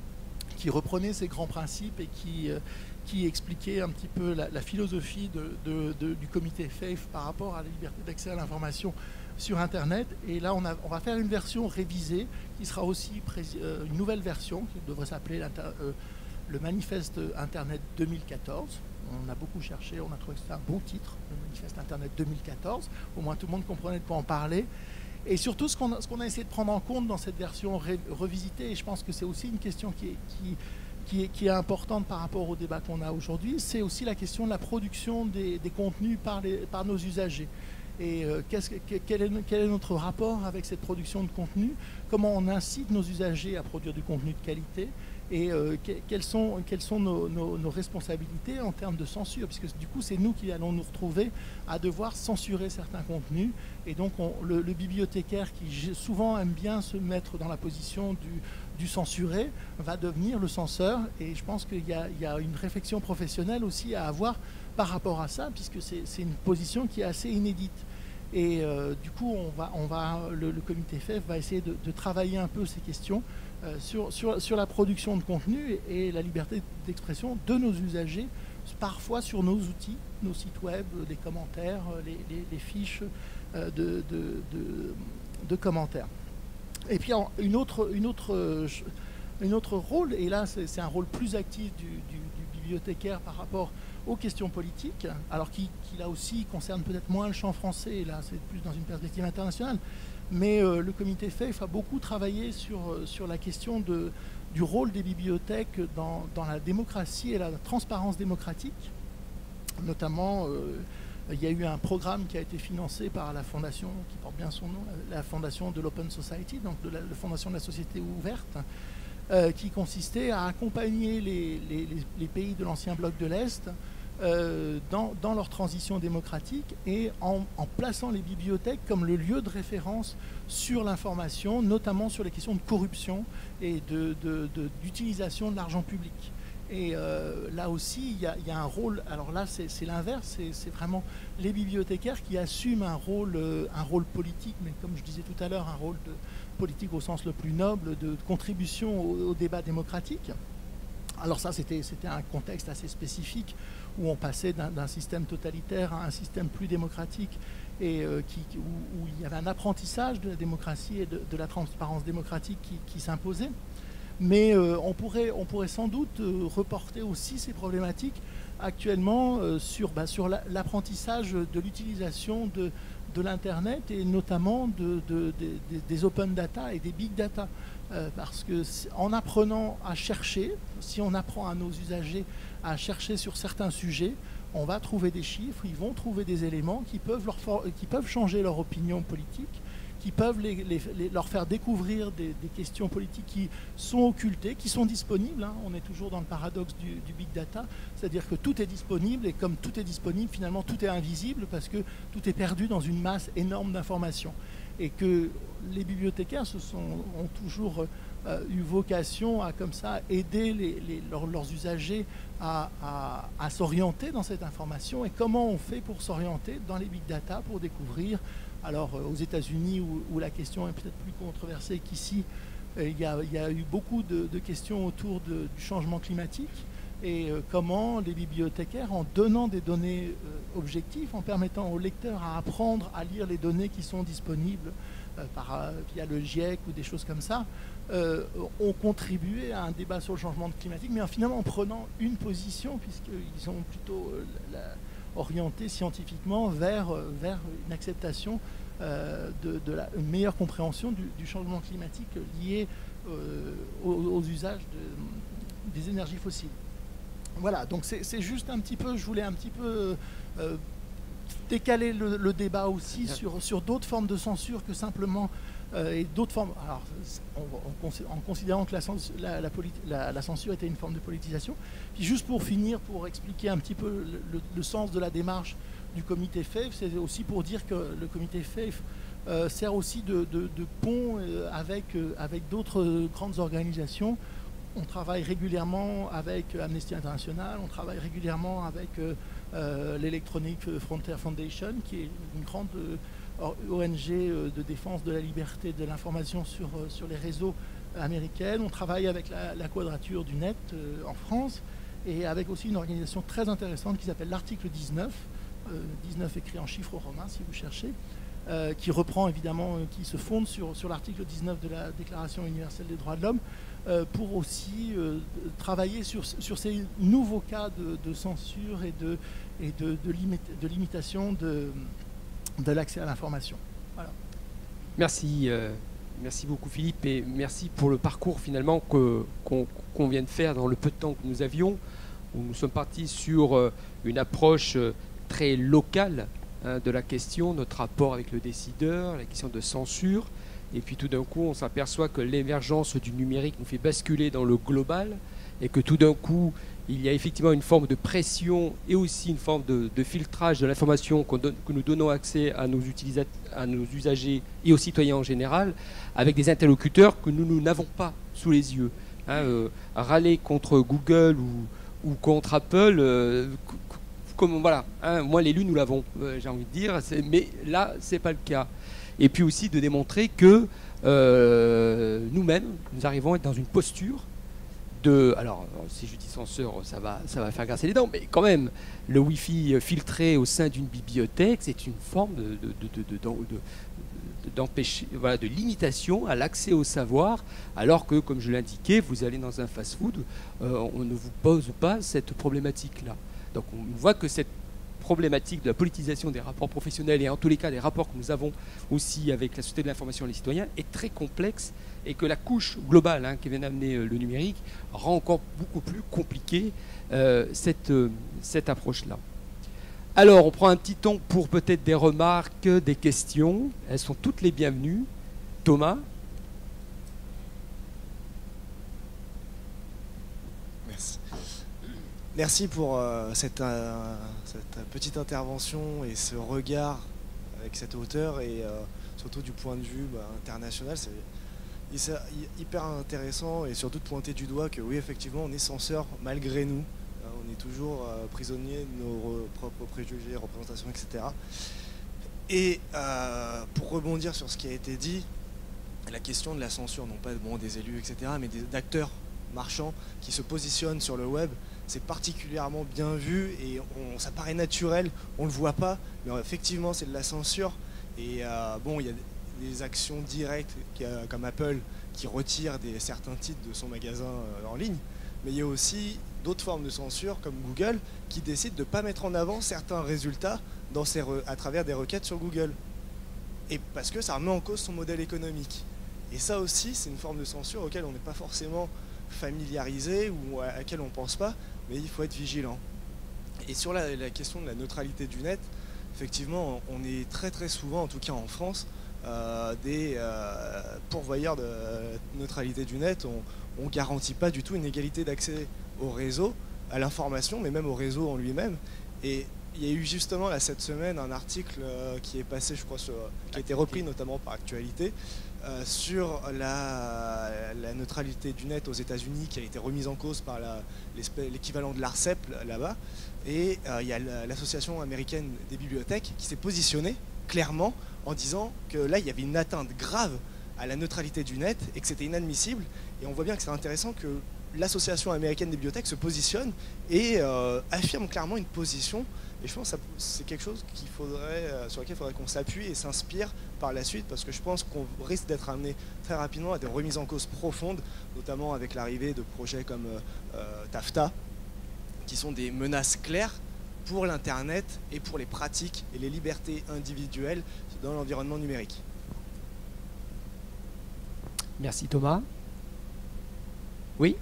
[SPEAKER 9] qui reprenait ces grands principes et qui... Euh, qui expliquait un petit peu la, la philosophie de, de, de, du comité F A F par rapport à la liberté d'accès à l'information sur Internet. Et là, on, a, on va faire une version révisée qui sera aussi prési- euh, une nouvelle version qui devrait s'appeler euh, le Manifeste Internet deux mille quatorze. On a beaucoup cherché, on a trouvé que c'était un bon titre, le Manifeste Internet deux mille quatorze. Au moins, tout le monde comprenait de quoi en parler. Et surtout, ce qu'on a, ce qu'on a essayé de prendre en compte dans cette version ré, revisitée, et je pense que c'est aussi une question qui est... Qui, Qui est, qui est importante par rapport au débat qu'on a aujourd'hui, c'est aussi la question de la production des, des contenus par, les, par nos usagers. Et euh, qu'est-ce, quel, est, quel est notre rapport avec cette production de contenu? Comment on incite nos usagers à produire du contenu de qualité? Et euh, que, quelles sont, quelles sont nos, nos, nos responsabilités en termes de censure? Puisque du coup, c'est nous qui allons nous retrouver à devoir censurer certains contenus. Et donc, on, le, le bibliothécaire qui souvent aime bien se mettre dans la position du... du censuré va devenir le censeur, et je pense qu'il y a, il y a une réflexion professionnelle aussi à avoir par rapport à ça, puisque c'est, c'est une position qui est assez inédite. Et euh, du coup, on va, on va, le, le comité F F va essayer de, de travailler un peu ces questions euh, sur, sur, sur la production de contenu et, et la liberté d'expression de nos usagers, parfois sur nos outils, nos sites web, les commentaires, les, les, les fiches euh, de, de, de, de commentaires. Et puis une autre, une autre, une autre rôle, et là c'est, c'est un rôle plus actif du, du, du bibliothécaire par rapport aux questions politiques, alors qui, qui là aussi concerne peut-être moins le champ français, et là c'est plus dans une perspective internationale, mais euh, le comité F A F a beaucoup travaillé sur, sur la question de, du rôle des bibliothèques dans, dans la démocratie et la transparence démocratique, notamment... Euh, il y a eu un programme qui a été financé par la fondation, qui porte bien son nom, la fondation de l'Open Society, donc de la, la fondation de la société ouverte, euh, qui consistait à accompagner les, les, les pays de l'ancien bloc de l'Est euh, dans, dans leur transition démocratique et en, en plaçant les bibliothèques comme le lieu de référence sur l'information, notamment sur les questions de corruption et de, de, de, d'utilisation de l'argent public. Et euh, là aussi, il y, y a un rôle, alors là c'est, c'est l'inverse, c'est, c'est vraiment les bibliothécaires qui assument un rôle, euh, un rôle politique, mais comme je disais tout à l'heure, un rôle de politique au sens le plus noble, de, de contribution au, au débat démocratique. Alors ça, c'était, c'était un contexte assez spécifique où on passait d'un, d'un système totalitaire à un système plus démocratique et euh, qui, où, où il y avait un apprentissage de la démocratie et de, de la transparence démocratique qui, qui s'imposait. Mais euh, on, pourrait, on pourrait sans doute euh, reporter aussi ces problématiques actuellement euh, sur, bah, sur la, l'apprentissage de l'utilisation de, de l'Internet et notamment de, de, de, de, des open data et des big data. Euh, parce qu'en apprenant à chercher, si on apprend à nos usagers à chercher sur certains sujets, on va trouver des chiffres, ils vont trouver des éléments qui peuvent, leur for- qui peuvent changer leur opinion politique, qui peuvent les, les, les, leur faire découvrir des, des questions politiques qui sont occultées, qui sont disponibles. Hein. On est toujours dans le paradoxe du, du big data, c'est-à-dire que tout est disponible et comme tout est disponible, finalement tout est invisible parce que tout est perdu dans une masse énorme d'informations. Et que les bibliothécaires se sont, ont toujours euh, eu vocation à comme ça aider les, les, leurs, leurs usagers à, à, à s'orienter dans cette information. Et comment on fait pour s'orienter dans les big data pour découvrir. Alors euh, aux États-Unis où, où la question est peut-être plus controversée qu'ici, euh, il, y a, il y a eu beaucoup de, de questions autour de, du changement climatique et euh, comment les bibliothécaires, en donnant des données euh, objectives, en permettant aux lecteurs à apprendre à lire les données qui sont disponibles euh, par, euh, via le GIEC ou des choses comme ça, euh, ont contribué à un débat sur le changement climatique, mais en, finalement en prenant une position, puisqu'ils sont plutôt euh, la, orientés scientifiquement vers, vers une acceptation euh, de, de la une meilleure compréhension du, du changement climatique lié euh, aux, aux usages de, des énergies fossiles. Voilà, donc c'est juste un petit peu, je voulais un petit peu euh, décaler le, le débat aussi sur, sur d'autres formes de censure que simplement euh, et d'autres formes. Alors, en, en, en considérant que la, la, la, la, la censure était une forme de politisation. Puis juste pour finir, pour expliquer un petit peu le, le, le sens de la démarche du comité F A I F, c'est aussi pour dire que le comité F A I F euh, sert aussi de, de, de pont euh, avec, euh, avec d'autres grandes organisations. On travaille régulièrement avec Amnesty International, on travaille régulièrement avec euh, euh, l'Electronic Frontier Foundation, qui est une grande euh, O N G euh, de défense de la liberté de l'information sur, euh, sur les réseaux américains. On travaille avec la, la Quadrature du Net euh, en France, et avec aussi une organisation très intéressante qui s'appelle l'article dix-neuf, euh, dix-neuf écrit en chiffres romains si vous cherchez, euh, qui reprend évidemment, euh, qui se fonde sur, sur l'article dix-neuf de la Déclaration universelle des droits de l'homme, Euh, pour aussi euh, travailler sur, sur ces nouveaux cas de, de censure et de, et de, de, limite, de limitation de, de l'accès à l'information. Voilà.
[SPEAKER 1] Merci, euh, merci beaucoup Philippe, et merci pour le parcours finalement que, qu'on, qu'on vient de faire dans le peu de temps que nous avions, où nous sommes partis sur euh, une approche euh, très locale hein, de la question, notre rapport avec le décideur, la question de censure. Et puis tout d'un coup, on s'aperçoit que l'émergence du numérique nous fait basculer dans le global et que tout d'un coup, il y a effectivement une forme de pression et aussi une forme de, de filtrage de l'information qu'on donne, que nous donnons accès à nos, à nos usagers et aux citoyens en général, avec des interlocuteurs que nous, nous n'avons pas sous les yeux. Hein, euh, râler contre Google ou, ou contre Apple, euh, comme, voilà, hein, moi l'élu, nous l'avons, euh, j'ai envie de dire, mais là, c'est pas le cas. Et puis aussi de démontrer que euh, nous-mêmes, nous arrivons à être dans une posture de... Alors, si je dis censeur, ça va, ça va faire grincer les dents, mais quand même, le Wi-Fi filtré au sein d'une bibliothèque, c'est une forme de, de, de, de, de, de, d'empêcher, voilà, de limitation à l'accès au savoir, alors que, comme je l'indiquais, vous allez dans un fast-food, euh, on ne vous pose pas cette problématique-là. Donc on voit que cette problématique de la politisation des rapports professionnels et en tous les cas des rapports que nous avons aussi avec la société de l'information et les citoyens est très complexe, et que la couche globale hein, qui vient d'amener euh, le numérique rend encore beaucoup plus compliquée euh, cette, euh, cette approche-là. Alors on prend un petit temps pour peut-être des remarques, des questions. Elles sont toutes les bienvenues. Thomas ?
[SPEAKER 6] Merci. Merci pour euh, cette, euh, cette petite intervention et ce regard avec cette hauteur, et euh, surtout du point de vue bah, international. C'est hyper intéressant, et surtout de pointer du doigt que oui, effectivement, on est censeur malgré nous. On est toujours euh, prisonnier de nos propres préjugés, représentations, et cetera. Et euh, pour rebondir sur ce qui a été dit, la question de la censure, non pas bon, des élus, et cetera, mais d'acteurs marchands qui se positionnent sur le web, c'est particulièrement bien vu, et on, ça paraît naturel, on ne le voit pas, mais effectivement c'est de la censure. Et euh, bon, il y a des actions directes comme Apple qui retire des, certains titres de son magasin euh, en ligne, mais il y a aussi d'autres formes de censure comme Google qui décident de ne pas mettre en avant certains résultats dans ses re, à travers des requêtes sur Google, et parce que ça remet en cause son modèle économique. Et ça aussi, c'est une forme de censure auquel on n'est pas forcément familiarisé ou à laquelle on ne pense pas, mais il faut être vigilant. Et sur la, la question de la neutralité du net, effectivement, on est très très souvent, en tout cas en France, euh, des euh, pourvoyeurs de neutralité du net. On ne garantit pas du tout une égalité d'accès au réseau, à l'information, mais même au réseau en lui-même. Et il y a eu justement là, cette semaine un article euh, qui est passé, je crois, sur, qui a été repris notamment par Actualité, euh, sur la, la neutralité du net aux États-Unis, qui a été remise en cause par l'équivalent de l'ARCEP là-bas. Et euh, il y a l'association américaine des bibliothèques qui s'est positionnée clairement en disant que là, il y avait une atteinte grave à la neutralité du net et que c'était inadmissible. Et on voit bien que c'est intéressant que l'association américaine des bibliothèques se positionne et euh, affirme clairement une position. Et je pense que c'est quelque chose qu'il faudrait, euh, sur lequel il faudrait qu'on s'appuie et s'inspire par la suite, parce que je pense qu'on risque d'être amené très rapidement à des remises en cause profondes, notamment avec l'arrivée de projets comme euh, TAFTA, qui sont des menaces claires pour l'Internet et pour les pratiques et les libertés individuelles dans l'environnement numérique.
[SPEAKER 1] Merci Thomas. Oui.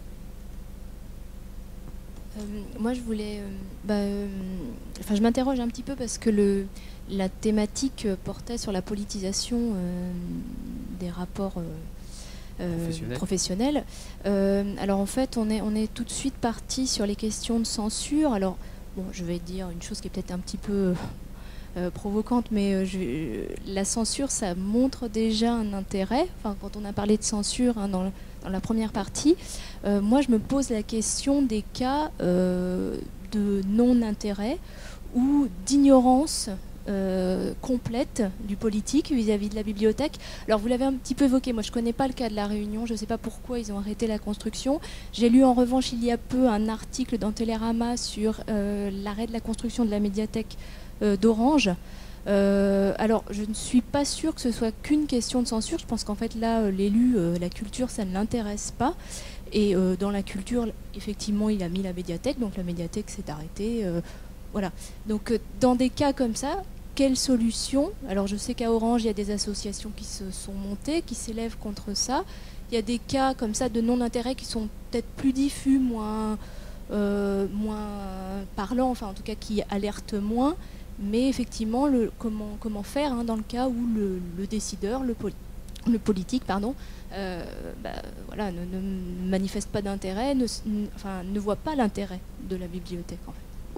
[SPEAKER 10] Euh, moi, je voulais, euh, bah, euh, enfin, je m'interroge un petit peu parce que le, la thématique portait sur la politisation euh, des rapports euh, euh,
[SPEAKER 1] Professionnel.
[SPEAKER 10] professionnels. Euh, alors, en fait, on est, on est tout de suite parti sur les questions de censure. Alors, bon, je vais dire une chose qui est peut-être un petit peu euh, provocante, mais euh, je, la censure, ça montre déjà un intérêt. Enfin, quand on a parlé de censure hein, dans le, dans la première partie, euh, moi je me pose la question des cas euh, de non-intérêt ou d'ignorance euh, complète du politique vis-à-vis de la bibliothèque. Alors vous l'avez un petit peu évoqué, moi je ne connais pas le cas de la Réunion, je ne sais pas pourquoi ils ont arrêté la construction. J'ai lu en revanche il y a peu un article dans Télérama sur euh, l'arrêt de la construction de la médiathèque euh, d'Orange. Euh, alors, je ne suis pas sûre que ce soit qu'une question de censure. Je pense qu'en fait, là, euh, l'élu, euh, la culture, ça ne l'intéresse pas. Et euh, dans la culture, effectivement, il a mis la médiathèque, donc la médiathèque s'est arrêtée. Euh, voilà. Donc, euh, dans des cas comme ça, quelle solution? Alors, je sais qu'à Orange, il y a des associations qui se sont montées, qui s'élèvent contre ça. Il y a des cas comme ça de non-intérêt qui sont peut-être plus diffus, moins, euh, moins parlants, enfin, en tout cas, qui alertent moins. Mais effectivement, le, comment, comment faire hein, dans le cas où le, le décideur, le, poli le politique, pardon, euh, bah, voilà, ne, ne manifeste pas d'intérêt, ne, ne, enfin, ne voit pas l'intérêt de la bibliothèque en fait.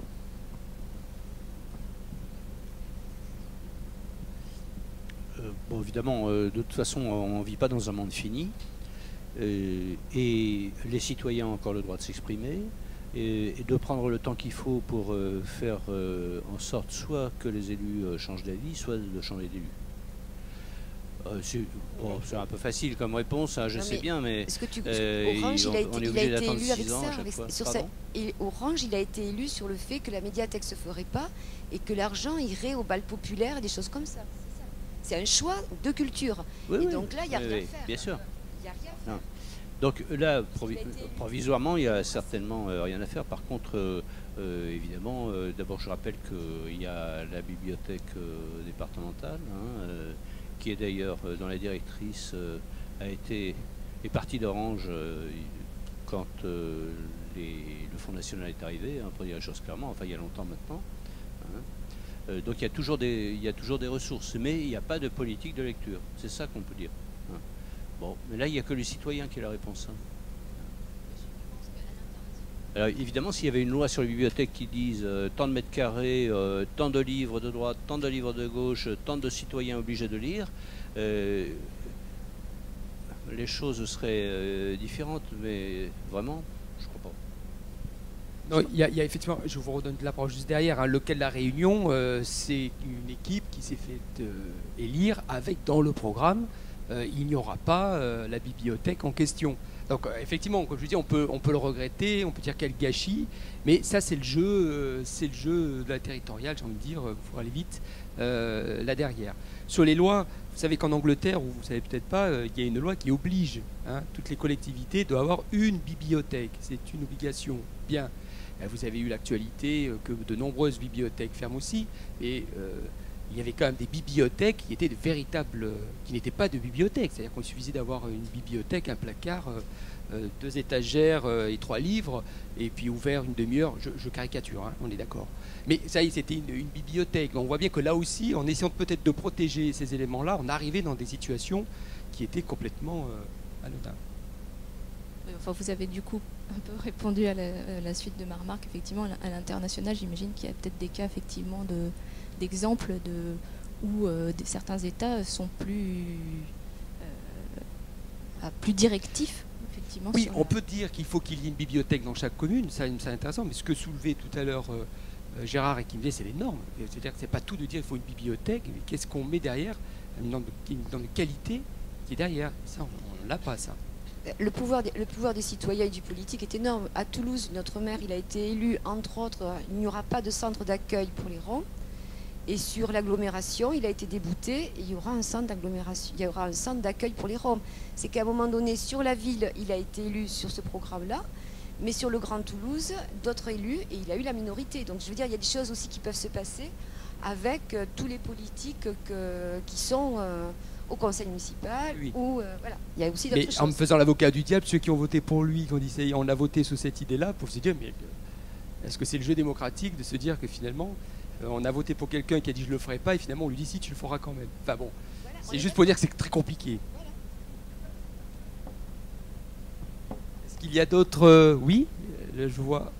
[SPEAKER 2] Euh, bon, évidemment, euh, de toute façon, on ne vit pas dans un monde fini. Euh, et les citoyens ont encore le droit de s'exprimer. Et, et de prendre le temps qu'il faut pour euh, faire euh, en sorte soit que les élus euh, changent d'avis, soit de changer d'élu. Euh, c'est bon, un peu facile comme réponse, hein, je
[SPEAKER 5] non,
[SPEAKER 2] sais bien, mais
[SPEAKER 5] est-ce que tu,
[SPEAKER 2] euh,
[SPEAKER 5] Orange,
[SPEAKER 2] on,
[SPEAKER 5] il a été,
[SPEAKER 2] on est
[SPEAKER 5] il a
[SPEAKER 2] obligé
[SPEAKER 5] été
[SPEAKER 2] d'attendre
[SPEAKER 5] élu avec
[SPEAKER 2] six ans à
[SPEAKER 5] ça.
[SPEAKER 2] chaque
[SPEAKER 5] Avec,
[SPEAKER 2] fois.
[SPEAKER 5] sur
[SPEAKER 2] Pardon
[SPEAKER 5] ça et Orange, il a été élu sur le fait que la médiathèque se ferait pas et que l'argent irait au bal populaire et des choses comme ça. C'est un choix de culture.
[SPEAKER 2] Oui,
[SPEAKER 5] et
[SPEAKER 2] oui,
[SPEAKER 5] donc là, il n'y a
[SPEAKER 2] oui,
[SPEAKER 5] rien
[SPEAKER 2] oui,
[SPEAKER 5] à faire.
[SPEAKER 2] bien sûr.
[SPEAKER 5] Il n'y a rien à faire.
[SPEAKER 2] Non. Donc là, provi provisoirement, il n'y a certainement euh, rien à faire. Par contre, euh, euh, évidemment, euh, d'abord je rappelle qu'il y a la bibliothèque euh, départementale, hein, euh, qui est d'ailleurs euh, dont la directrice euh, a été est partie d'Orange euh, quand euh, les, le Fonds national est arrivé, hein, pour dire les choses clairement, enfin il y a longtemps maintenant. Hein. Euh, donc il y a toujours des, il y a toujours des ressources, mais il n'y a pas de politique de lecture. C'est ça qu'on peut dire. Hein. Bon, mais là, il n'y a que le citoyen qui a la réponse. Hein. Alors, évidemment, s'il y avait une loi sur les bibliothèques qui dise euh, tant de mètres carrés, euh, tant de livres de droite, tant de livres de gauche, tant de citoyens obligés de lire, euh, les choses seraient euh, différentes, mais vraiment, je ne crois pas.
[SPEAKER 1] Non, il y, y a effectivement, je vous redonne la parole juste derrière, hein, le cas de la Réunion, euh, c'est une équipe qui s'est fait euh, élire avec dans le programme Euh, il n'y aura pas euh, la bibliothèque en question. Donc euh, effectivement, comme je dis, on peut, on peut le regretter, on peut dire quel gâchis, mais ça c'est le jeu, euh, c'est le jeu de la territoriale, j'ai envie de dire, pour aller vite, euh, là derrière. Sur les lois, vous savez qu'en Angleterre, ou vous ne savez peut-être pas, euh, il y a une loi qui oblige, hein, toutes les collectivités doivent avoir une bibliothèque, c'est une obligation. Bien, vous avez eu l'actualité euh, que de nombreuses bibliothèques ferment aussi, et euh, il y avait quand même des bibliothèques qui étaient de véritables, qui n'étaient pas de bibliothèques. C'est-à-dire qu'il suffisait d'avoir une bibliothèque, un placard, euh, deux étagères euh, et trois livres, et puis ouvert une demi-heure. Je, je caricature, hein, on est d'accord. Mais ça y est, c'était une, une bibliothèque. On voit bien que là aussi, en essayant peut-être de protéger ces éléments-là, on arrivait dans des situations qui étaient complètement euh, anodines.
[SPEAKER 10] Enfin, vous avez du coup un peu répondu à la, à la suite de ma remarque. Effectivement, à l'international, j'imagine qu'il y a peut-être des cas effectivement de d'exemples de, où euh, de, certains États sont plus, euh, plus directifs. Effectivement,
[SPEAKER 1] oui,
[SPEAKER 10] sur
[SPEAKER 1] on
[SPEAKER 10] la...
[SPEAKER 1] peut dire qu'il faut qu'il y ait une bibliothèque dans chaque commune, ça c'est intéressant, mais ce que soulevait tout à l'heure euh, Gérard et qui me disait, c'est les normes. C'est-à-dire que c'est pas tout de dire qu'il faut une bibliothèque, mais qu'est-ce qu'on met derrière, une norme de, une norme de qualité qui est derrière. Ça, on ne l'a pas, ça.
[SPEAKER 5] le pouvoir, des, le pouvoir des citoyens et du politique est énorme. À Toulouse, notre maire, il a été élu, entre autres, il n'y aura pas de centre d'accueil pour les Roms. Et sur l'agglomération, il a été débouté et il y aura un centre d'agglomération, il y aura un centre d'accueil pour les Roms. C'est qu'à un moment donné, sur la ville, il a été élu sur ce programme-là, mais sur le Grand Toulouse, d'autres élus, et il a eu la minorité. Donc je veux dire, il y a des choses aussi qui peuvent se passer avec euh, tous les politiques que, qui sont euh, au conseil municipal.
[SPEAKER 1] Oui.
[SPEAKER 5] Ou, euh, voilà. Il y a aussi
[SPEAKER 1] Mais
[SPEAKER 5] d'autres
[SPEAKER 1] en me
[SPEAKER 5] choses.
[SPEAKER 1] faisant l'avocat du diable, ceux qui ont voté pour lui, quand ils- on a voté sous cette idée-là, pour se dire, mais est-ce que c'est le jeu démocratique de se dire que finalement, euh, on a voté pour quelqu'un qui a dit je le ferai pas, et finalement on lui dit si tu le feras quand même. Enfin bon,
[SPEAKER 5] Voilà, on
[SPEAKER 1] c'est
[SPEAKER 5] est
[SPEAKER 1] juste pour dire que c'est très compliqué.
[SPEAKER 5] Voilà.
[SPEAKER 1] Est-ce qu'il y a d'autres euh, oui, euh, je vois.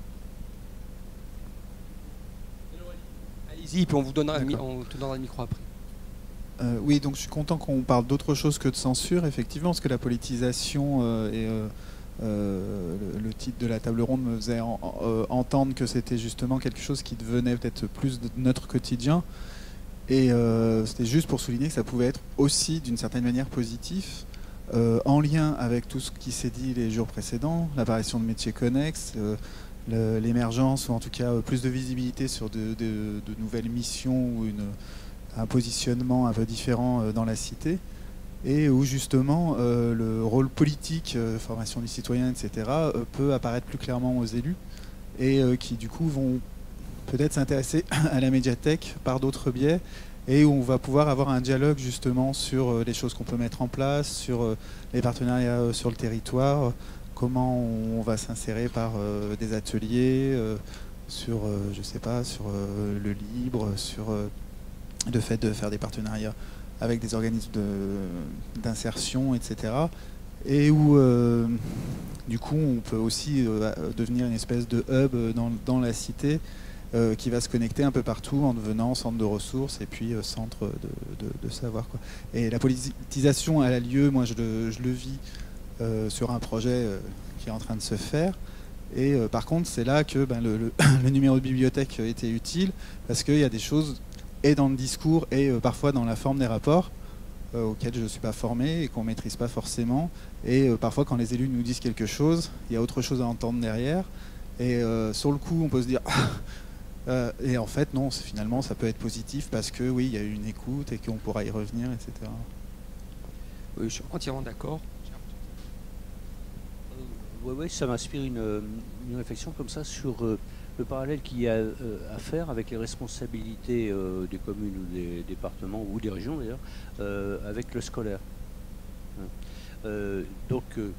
[SPEAKER 1] Allez-y, puis on vous donnera,
[SPEAKER 11] D'accord.
[SPEAKER 1] on te donnera le micro après.
[SPEAKER 11] Euh, oui, donc je suis content qu'on parle d'autre chose que de censure, effectivement, parce que la politisation euh, et euh, euh, le, le titre de la table ronde me faisait en- en- euh, entendre que c'était justement quelque chose qui devenait peut-être plus de notre quotidien. Et euh, c'était juste pour souligner que ça pouvait être aussi d'une certaine manière positif, euh, en lien avec tout ce qui s'est dit les jours précédents, l'apparition de métiers connexes, euh, le- l'émergence, ou en tout cas euh, plus de visibilité sur de, de- de nouvelles missions ou une, un positionnement un peu différent euh, dans la cité, et où justement euh, le rôle politique, euh, formation du citoyen, et cetera, euh, peut apparaître plus clairement aux élus, et euh, qui du coup vont peut-être s'intéresser à la médiathèque par d'autres biais, et où on va pouvoir avoir un dialogue justement sur euh, les choses qu'on peut mettre en place, sur euh, les partenariats euh, sur le territoire, comment on va s'insérer par euh, des ateliers, euh, sur, euh, je sais pas, sur euh, le libre, sur euh, le fait de faire des partenariats avec des organismes de- d'insertion, et cetera. Et où, euh, du coup, on peut aussi euh, devenir une espèce de hub dans, dans la cité, euh, qui va se connecter un peu partout en devenant centre de ressources et puis euh, centre de, de- de savoir, quoi. Et la politisation, elle a lieu, moi je le, je le vis euh, sur un projet euh, qui est en train de se faire. Et euh, par contre, c'est là que ben, le, le- le numéro de bibliothèque était utile, parce qu'il y a des choses, et dans le discours, et euh, parfois dans la forme des rapports, euh, auxquels je ne suis pas formé et qu'on ne maîtrise pas forcément. Et euh, parfois, quand les élus nous disent quelque chose, il y a autre chose à entendre derrière. Et euh, sur le coup, on peut se dire... Euh, et en fait, non, c'est- finalement, ça peut être positif parce que oui, il y a eu une écoute et qu'on pourra y revenir, et cetera.
[SPEAKER 1] Oui, je suis entièrement d'accord.
[SPEAKER 2] Oui, ouais, ça m'inspire une, une réflexion comme ça sur euh, le parallèle qu'il y a euh, à faire avec les responsabilités euh, des communes ou des départements ou des régions d'ailleurs, euh, avec le scolaire. Hein. Euh, donc, euh,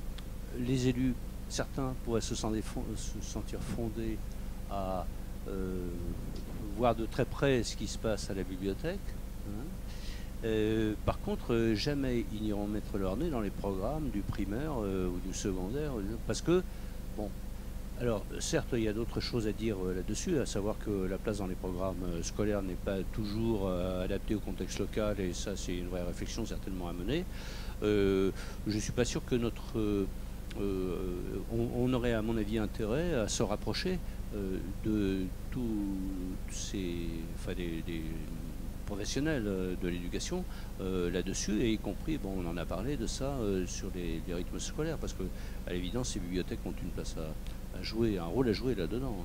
[SPEAKER 2] les élus, certains pourraient se sentir, se sentir fondés à euh, voir de très près ce qui se passe à la bibliothèque. Hein. Euh, par contre, euh, jamais ils n'iront mettre leur nez dans les programmes du primaire euh, ou du secondaire, euh, parce que, bon, alors certes, il y a d'autres choses à dire euh, là-dessus, à savoir que la place dans les programmes euh, scolaires n'est pas toujours euh, adaptée au contexte local, et ça, c'est une vraie réflexion certainement à mener. Euh, je ne suis pas sûr que notre... Euh, euh, on, on aurait, à mon avis, intérêt à se rapprocher euh, de tous ces... Enfin, des, des professionnels de l'éducation euh, là-dessus, et y compris, bon, on en a parlé de ça euh, sur les, les rythmes scolaires, parce que à l'évidence, ces bibliothèques ont une place à, à jouer, un rôle à jouer là-dedans.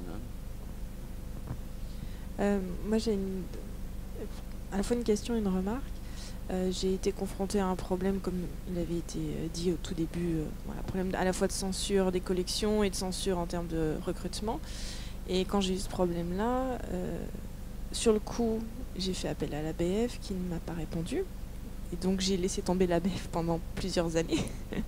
[SPEAKER 2] Hein.
[SPEAKER 12] Euh, moi, j'ai une, à la fois une question et une remarque. Euh, j'ai été confrontée à un problème, comme il avait été dit au tout début, euh, voilà, problème à la fois de censure des collections et de censure en termes de recrutement. Et quand j'ai eu ce problème-là, euh, sur le coup, j'ai fait appel à l'A B F qui ne m'a pas répondu. Et donc j'ai laissé tomber l'A B F pendant plusieurs années.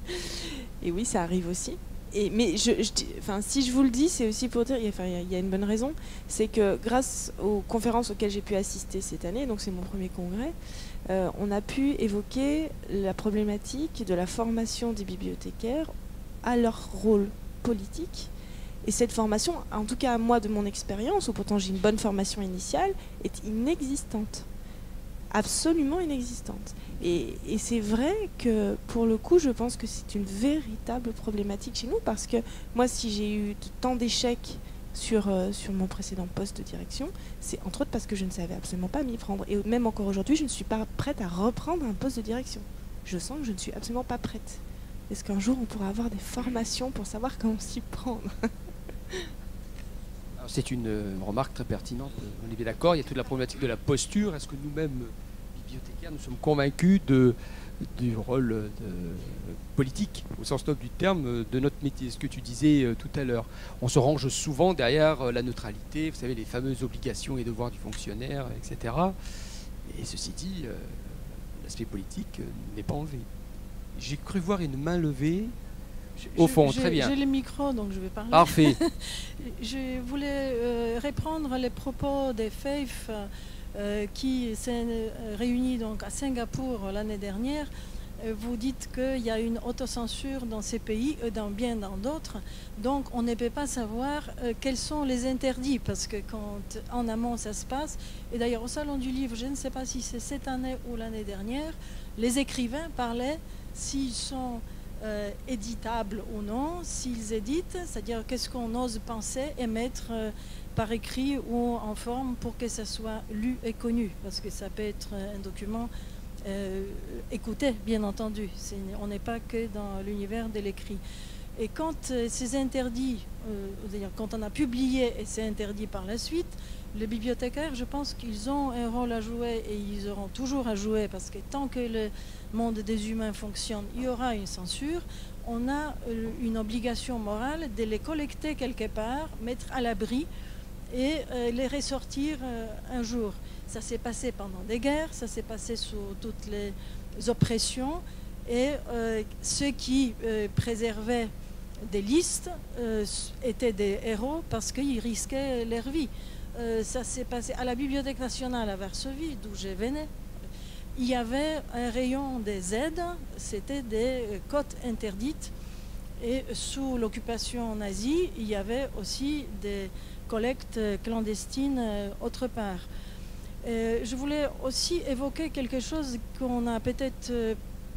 [SPEAKER 12] Et oui, ça arrive aussi. Et, mais je, je, enfin, si je vous le dis, c'est aussi pour dire, enfin, il y, y a une bonne raison, c'est que grâce aux conférences auxquelles j'ai pu assister cette année, donc c'est mon premier congrès, euh, on a pu évoquer la problématique de la formation des bibliothécaires à leur rôle politique. Et cette formation, en tout cas moi de mon expérience, où pourtant j'ai une bonne formation initiale, est inexistante. Absolument inexistante. Et, et c'est vrai que pour le coup, je pense que c'est une véritable problématique chez nous, parce que moi, si j'ai eu tant d'échecs sur, euh, sur mon précédent poste de direction, c'est entre autres parce que je ne savais absolument pas m'y prendre. Et même encore aujourd'hui, je ne suis pas prête à reprendre un poste de direction. Je sens que je ne suis absolument pas prête. est-ce qu'un jour on pourra avoir des formations pour savoir comment s'y prendre?
[SPEAKER 1] C'est une, une remarque très pertinente, on est bien d'accord. Il y a toute la problématique de la posture. Est-ce que nous-mêmes, bibliothécaires, nous sommes convaincus de, du rôle de, politique, au sens noble du terme, de notre métier? Ce que tu disais euh, tout à l'heure. On se range souvent derrière euh, la neutralité, vous savez, les fameuses obligations et devoirs du fonctionnaire, et cetera. Et ceci dit, euh, l'aspect politique euh, n'est pas enlevé. J'ai cru voir une main levée. Au fond,
[SPEAKER 13] je,
[SPEAKER 1] très bien.
[SPEAKER 13] J'ai le micro, donc je vais parler.
[SPEAKER 1] Parfait.
[SPEAKER 13] Je voulais euh, reprendre les propos des F A I F euh, qui s'est réunis donc à Singapour l'année dernière. Euh, vous dites qu'il y a une autocensure dans ces pays et dans bien dans d'autres. Donc on ne peut pas savoir euh, quels sont les interdits, parce que quand en amont ça se passe, et d'ailleurs au Salon du Livre, je ne sais pas si c'est cette année ou l'année dernière, les écrivains parlaient s'ils sont Euh, éditables ou non, s'ils éditent, c'est-à-dire qu'est-ce qu'on ose penser et mettre euh, par écrit ou en forme pour que ça soit lu et connu, parce que ça peut être un document euh, écouté, bien entendu. C'est, on n'est pas que dans l'univers de l'écrit. Et quand euh, c'est interdit, euh, c'est-à-dire quand on a publié et c'est interdit par la suite, les bibliothécaires, je pense qu'ils ont un rôle à jouer et ils auront toujours à jouer, parce que tant que le monde des humains fonctionne, il y aura une censure. On a une obligation morale de les collecter quelque part, mettre à l'abri et euh, les ressortir euh, un jour. Ça s'est passé pendant des guerres, ça s'est passé sous toutes les oppressions, et euh, ceux qui euh, préservaient des listes euh, étaient des héros parce qu'ils risquaient leur vie. Euh, ça s'est passé à la Bibliothèque nationale à Varsovie, d'où je venais. Il y avait un rayon des aides, c'était des cotes interdites. Et sous l'occupation nazie, il y avait aussi des collectes clandestines euh, autre part. Euh, je voulais aussi évoquer quelque chose qu'on a peut-être euh,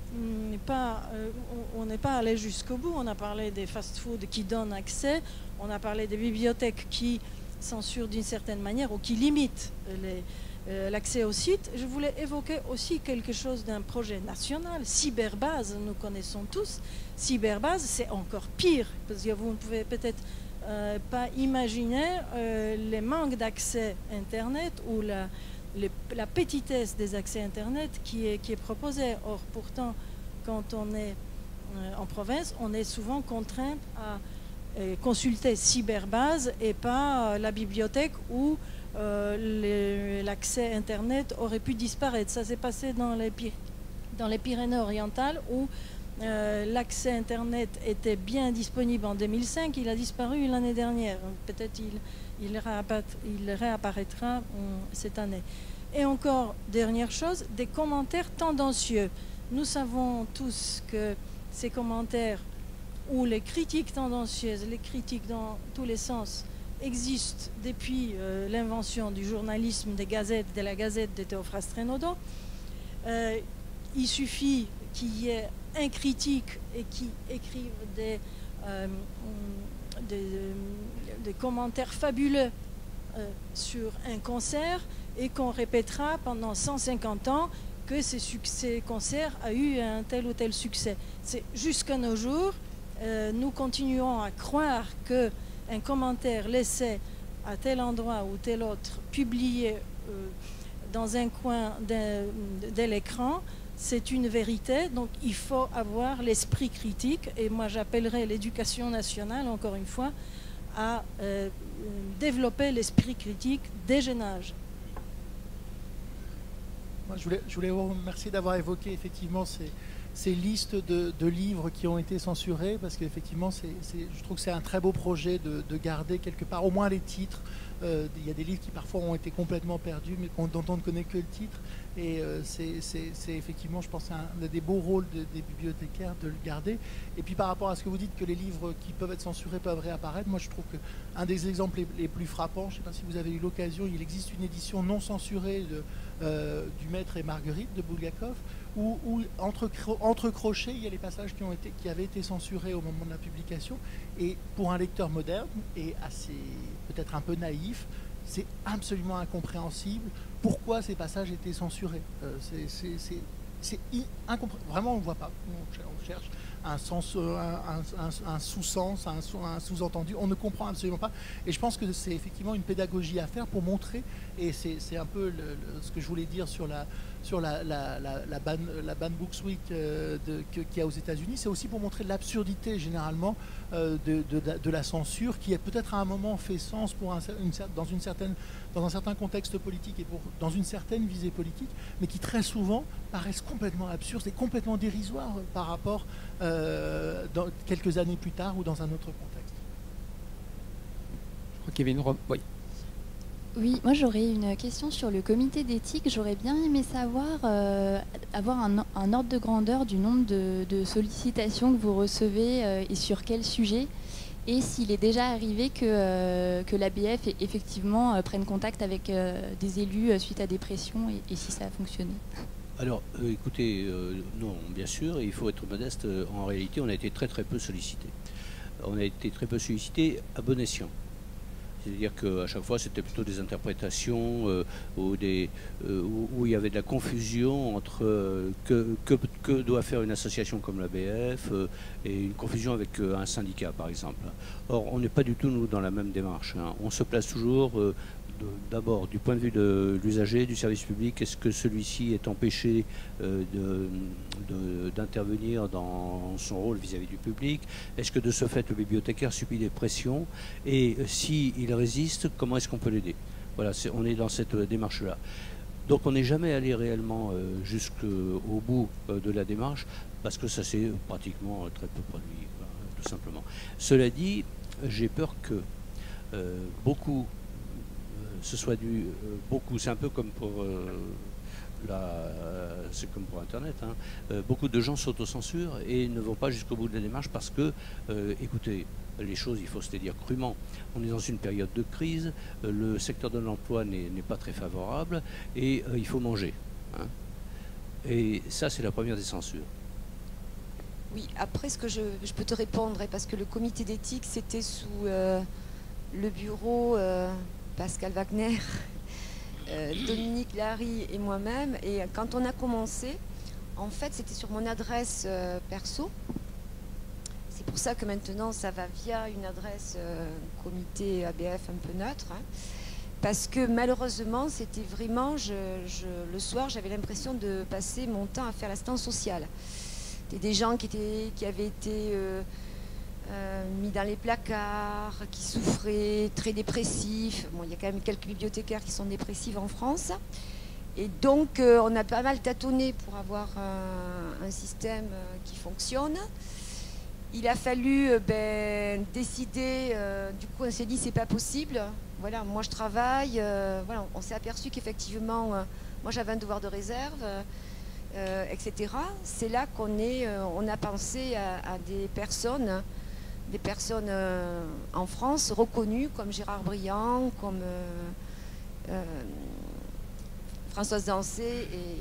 [SPEAKER 13] pas, euh, on n'est pas allé jusqu'au bout. On a parlé des fast-foods qui donnent accès, on a parlé des bibliothèques qui censurent d'une certaine manière ou qui limitent les, euh, l'accès au site. Je voulais évoquer aussi quelque chose d'un projet national, Cyberbase, nous connaissons tous. Cyberbase, c'est encore pire, parce que vous ne pouvez peut-être euh, pas imaginer euh, les manques d'accès Internet ou la, les, la petitesse des accès Internet qui est, qui est proposée. Or, pourtant, quand on est euh, en province, on est souvent contraint à euh, consulter Cyberbase et pas euh, la bibliothèque où euh, l'accès Internet aurait pu disparaître. Ça s'est passé dans les, dans les Pyrénées-Orientales où euh, l'accès Internet était bien disponible en deux mille cinq, il a disparu l'année dernière. Peut-être il, il, il réapparaîtra euh, cette année. Et encore, dernière chose, des commentaires tendancieux. Nous savons tous que ces commentaires ou les critiques tendancieuses, les critiques dans tous les sens, existent depuis euh, l'invention du journalisme des gazettes, de la gazette de Théophraste Renaudot. Euh, il suffit qu'il y ait un critique et qui écrive des, euh, des, des commentaires fabuleux euh, sur un concert et qu'on répétera pendant cent cinquante ans que ce succès concert a eu un tel ou tel succès. C'est jusqu'à nos jours, euh, nous continuons à croire que un commentaire laissé à tel endroit ou tel autre, publié euh, dans un coin de, de l'écran, c'est une vérité. Donc il faut avoir l'esprit critique, et moi j'appellerais l'éducation nationale, encore une fois, à euh, développer l'esprit critique dès jeune âge.
[SPEAKER 9] Moi, je voulais, je voulais vous remercier d'avoir évoqué effectivement ces, ces listes de, de livres qui ont été censurés, parce qu'effectivement, c'est, c'est, je trouve que c'est un très beau projet de, de garder quelque part au moins les titres. Euh, il y a des livres qui parfois ont été complètement perdus, mais dont on ne connaît que le titre. Et euh, c'est, c'est, c'est effectivement, je pense, un, un des beaux rôles de, des bibliothécaires de le garder. Et puis par rapport à ce que vous dites, que les livres qui peuvent être censurés peuvent réapparaître, moi je trouve qu'un des exemples les, les plus frappants, je ne sais pas si vous avez eu l'occasion, il existe une édition non censurée de, euh, du Maître et Marguerite de Bulgakov, où, où entre, entre crochets, il y a les passages qui, ont été, qui avaient été censurés au moment de la publication. Et pour un lecteur moderne et assez peut-être un peu naïf, c'est absolument incompréhensible pourquoi ces passages étaient censurés. Euh, c'est, c'est, c'est, c'est incompréhensible. Vraiment, on ne voit pas. On cherche un, sens, un, un, un sous-sens, un, un sous-entendu. On ne comprend absolument pas. Et je pense que c'est effectivement une pédagogie à faire pour montrer, et c'est un peu le, le, ce que je voulais dire sur la, sur la, la, la, la, ban, la Ban Books Week euh, qu'il y a aux États-Unis. C'est aussi pour montrer l'absurdité généralement euh, de, de, de la censure, qui peut-être à un moment fait sens pour un, une, dans, une certaine, dans un certain contexte politique et pour, dans une certaine visée politique, mais qui très souvent paraissent complètement absurdes et complètement dérisoires par rapport euh, dans, quelques années plus tard ou dans un autre contexte.
[SPEAKER 1] Je crois qu'il y avait une... Oui.
[SPEAKER 10] Oui, moi j'aurais une question sur le comité d'éthique. J'aurais bien aimé savoir, euh, avoir un, un ordre de grandeur du nombre de, de sollicitations que vous recevez euh, et sur quel sujet, et s'il est déjà arrivé que, euh, que l'A B F effectivement euh, prenne contact avec euh, des élus euh, suite à des pressions, et, et si ça a fonctionné.
[SPEAKER 2] Alors, euh, écoutez, euh, non, bien sûr, il faut être modeste. En réalité, on a été très très peu sollicité. On a été très peu sollicité à bon escient. C'est-à-dire qu'à chaque fois, c'était plutôt des interprétations euh, ou des, euh, où, où il y avait de la confusion entre euh, que, que, que doit faire une association comme l'A B F euh, et une confusion avec euh, un syndicat, par exemple. Or, on n'est pas du tout, nous, dans la même démarche. Hein. On se place toujours... Euh, d'abord du point de vue de l'usager, du service public. Est-ce que celui-ci est empêché euh, d'intervenir dans son rôle vis-à-vis du public? Est-ce que de ce fait le bibliothécaire subit des pressions? Et euh, s'il résiste, comment est-ce qu'on peut l'aider? Voilà, est, on est dans cette euh, démarche-là. Donc on n'est jamais allé réellement euh, jusqu'au bout euh, de la démarche, parce que ça s'est pratiquement euh, très peu produit, voilà, tout simplement. Cela dit, j'ai peur que euh, beaucoup ce soit dû euh, beaucoup, c'est un peu comme pour euh, la, euh, c'est comme pour Internet, hein. euh, beaucoup de gens s'autocensurent et ne vont pas jusqu'au bout de la démarche parce que, euh, écoutez, les choses, il faut se les dire crûment. On est dans une période de crise, euh, le secteur de l'emploi n'est pas très favorable et euh, il faut manger. Hein. Et ça, c'est la première des censures.
[SPEAKER 5] Oui, après, ce que je, je peux te répondre, parce que le comité d'éthique, c'était sous euh, le bureau... Euh, Pascal Wagner, euh, Dominique Larry et moi-même. Et quand on a commencé, en fait, c'était sur mon adresse euh, perso. C'est pour ça que maintenant, ça va via une adresse euh, comité A B F un peu neutre. Hein, parce que malheureusement, c'était vraiment, je, je, le soir, j'avais l'impression de passer mon temps à faire l'assistance sociale. C'était des gens qui, étaient, qui avaient été... Euh, Euh, mis dans les placards, qui souffraient, très dépressifs. Bon, il y a quand même quelques bibliothécaires qui sont dépressifs en France. Et donc, euh, on a pas mal tâtonné pour avoir un, un système euh, qui fonctionne. Il a fallu euh, ben, décider, euh, du coup, on s'est dit, c'est pas possible. Voilà, moi je travaille. Euh, voilà, on s'est aperçu qu'effectivement, euh, moi j'avais un devoir de réserve, euh, et cetera. C'est là qu'on est, euh, on a pensé à, à des personnes des personnes euh, en France reconnues comme Gérard Briand, comme euh, euh, Françoise Dancé et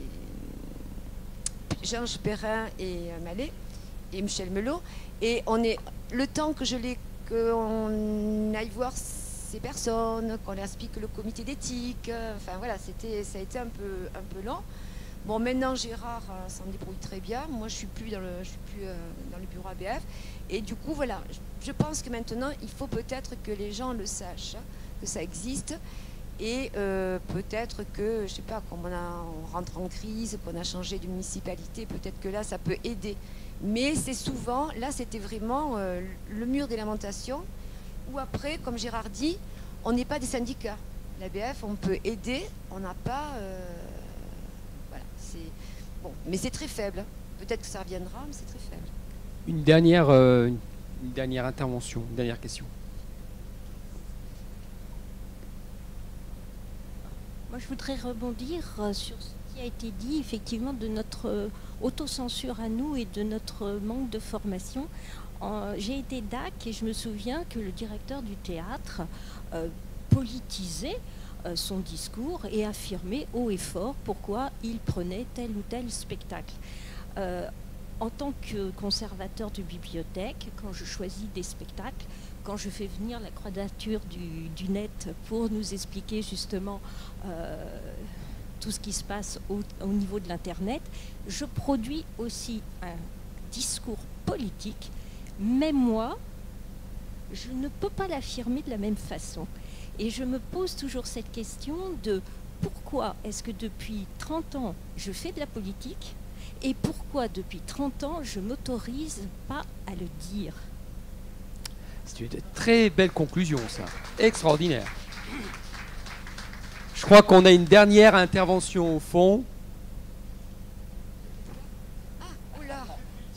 [SPEAKER 5] Georges Perrin et euh, Mallet et Michel Melot. Et on est le temps que je les qu'on aille voir ces personnes, qu'on leur explique le comité d'éthique. Enfin voilà, c'était ça a été un peu un peu lent. Bon, maintenant Gérard euh, s'en débrouille très bien. Moi, je suis plus dans le je suis plus euh, dans le bureau A B F. Et du coup, voilà, je pense que maintenant, il faut peut-être que les gens le sachent, que ça existe. Et euh, peut-être que, je sais pas, comme on, a, on rentre en crise, qu'on a changé de municipalité, peut-être que là, ça peut aider. Mais c'est souvent, là, c'était vraiment euh, le mur des lamentations, où après, comme Gérard dit, on n'est pas des syndicats. L'A B F, on peut aider, on n'a pas... Euh, voilà, c'est... Bon, mais c'est très faible. Peut-être que ça reviendra, mais c'est très faible.
[SPEAKER 1] Une dernière, euh, une dernière intervention, une dernière question.
[SPEAKER 14] Moi, je voudrais rebondir sur ce qui a été dit, effectivement, de notre autocensure à nous et de notre manque de formation. J'ai été D A C et je me souviens que le directeur du théâtre euh, politisait euh, son discours et affirmait haut et fort pourquoi il prenait tel ou tel spectacle. Euh, En tant que conservateur de bibliothèque, quand je choisis des spectacles, quand je fais venir la quadrature du, du net pour nous expliquer justement euh, tout ce qui se passe au, au niveau de l'Internet, je produis aussi un discours politique, mais moi, je ne peux pas l'affirmer de la même façon. Et je me pose toujours cette question de pourquoi est-ce que depuis trente ans, je fais de la politique et pourquoi depuis trente ans, je ne m'autorise pas à le dire.
[SPEAKER 1] C'est une très belle conclusion, ça. Extraordinaire. Je crois qu'on a une dernière intervention au fond.
[SPEAKER 5] Ah, oula.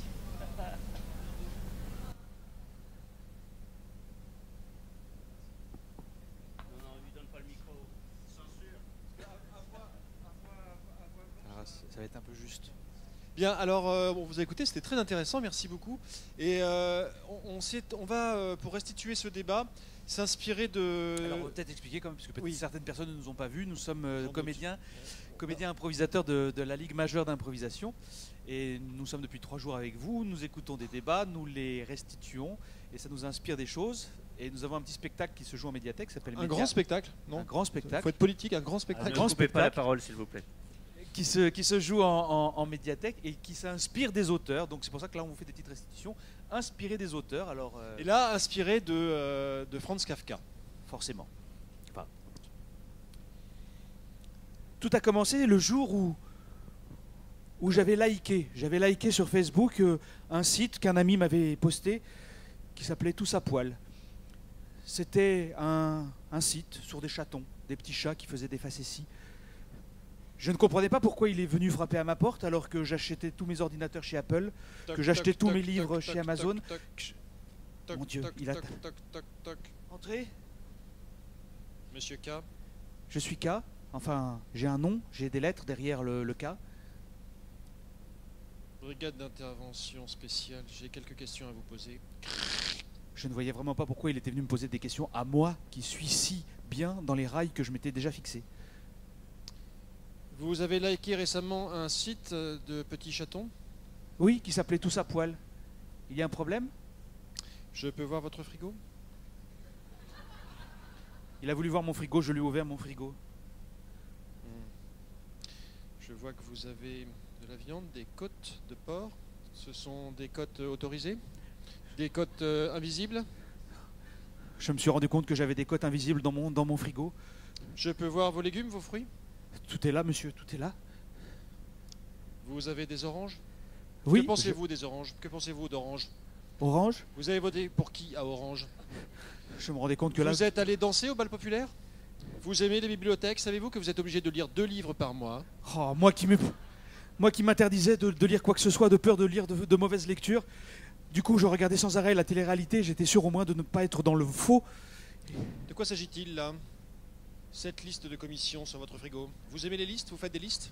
[SPEAKER 15] Ah, ça va être un peu juste. Bien, alors, euh, bon, vous avez écouté, c'était très intéressant, merci beaucoup. Et euh, on, on, on va, euh, pour restituer ce débat, s'inspirer de...
[SPEAKER 16] Alors, on va peut-être expliquer, quand même, parce que
[SPEAKER 15] oui.
[SPEAKER 16] certaines personnes ne nous ont pas vus. Nous sommes euh, comédiens, comédiens improvisateurs de, de la Ligue majeure d'improvisation. Et nous sommes depuis trois jours avec vous. Nous écoutons des débats, nous les restituons. Et ça nous inspire des choses. Et nous avons un petit spectacle qui se joue en médiathèque, qui s'appelle
[SPEAKER 15] Un
[SPEAKER 16] Média.
[SPEAKER 15] grand spectacle, non?
[SPEAKER 16] Un grand spectacle.
[SPEAKER 15] Il faut être politique, un grand spectacle.
[SPEAKER 16] Un grand
[SPEAKER 17] Ne coupez pas la
[SPEAKER 16] spectacle.
[SPEAKER 17] parole, s'il vous plaît.
[SPEAKER 16] Qui se, qui se joue en, en, en médiathèque et qui s'inspire des auteurs. Donc c'est pour ça que là on vous fait des petites restitutions inspirées des auteurs. Alors, euh,
[SPEAKER 15] Et là, inspiré de, euh, de Franz Kafka.
[SPEAKER 16] Forcément. Enfin, tout a commencé le jour où, où j'avais liké. J'avais liké sur Facebook euh, un site qu'un ami m'avait posté qui s'appelait Tous à poil. C'était un, un site sur des chatons, des petits chats qui faisaient des facéties. Je ne comprenais pas pourquoi il est venu frapper à ma porte alors que j'achetais tous mes ordinateurs chez Apple,
[SPEAKER 15] Toc,
[SPEAKER 16] que j'achetais
[SPEAKER 15] toc,
[SPEAKER 16] tous
[SPEAKER 15] toc,
[SPEAKER 16] mes
[SPEAKER 15] toc,
[SPEAKER 16] livres
[SPEAKER 15] toc,
[SPEAKER 16] chez
[SPEAKER 15] toc,
[SPEAKER 16] Amazon.
[SPEAKER 15] toc, toc,
[SPEAKER 16] Mon Dieu,
[SPEAKER 15] toc,
[SPEAKER 16] il a...
[SPEAKER 15] toc, toc, toc, toc.
[SPEAKER 16] Entrez.
[SPEAKER 15] Monsieur K.
[SPEAKER 16] Je suis K, enfin j'ai un nom, j'ai des lettres derrière le, le K.
[SPEAKER 15] Brigade d'intervention spéciale, j'ai quelques questions à vous poser.
[SPEAKER 16] Je ne voyais vraiment pas pourquoi il était venu me poser des questions à moi qui suis si bien dans les rails que je m'étais déjà fixé.
[SPEAKER 15] Vous avez liké récemment un site de petits chatons?
[SPEAKER 16] Oui, qui s'appelait Tous à poil. Il y a un problème?
[SPEAKER 15] Je peux voir votre frigo?
[SPEAKER 16] Il a voulu voir mon frigo, je lui ai ouvert mon frigo.
[SPEAKER 15] Hmm. Je vois que vous avez de la viande, des côtes de porc. Ce sont des côtes autorisées? Des côtes euh, invisibles?
[SPEAKER 16] Je me suis rendu compte que j'avais des côtes invisibles dans mon, dans mon frigo.
[SPEAKER 15] Je peux voir vos légumes, vos fruits?
[SPEAKER 16] Tout est là, monsieur, tout est là.
[SPEAKER 15] Vous avez des oranges?
[SPEAKER 16] Oui.
[SPEAKER 15] Que pensez-vous je... des oranges? Que pensez-vous d'orange?
[SPEAKER 16] Orange?
[SPEAKER 15] Vous avez voté pour qui à Orange?
[SPEAKER 16] Je me rendais compte que
[SPEAKER 15] vous
[SPEAKER 16] là...
[SPEAKER 15] Vous êtes allé danser au bal populaire? Vous aimez les bibliothèques? Savez-vous que vous êtes obligé de lire deux livres par mois?
[SPEAKER 16] Oh, moi qui me... moi qui m'interdisais de, de lire quoi que ce soit, de peur de lire de, de mauvaises lectures. Du coup, je regardais sans arrêt la télé-réalité, j'étais sûr au moins de ne pas être dans le faux.
[SPEAKER 15] De quoi s'agit-il là? Cette liste de commissions sur votre frigo. Vous aimez les listes? Vous faites des listes?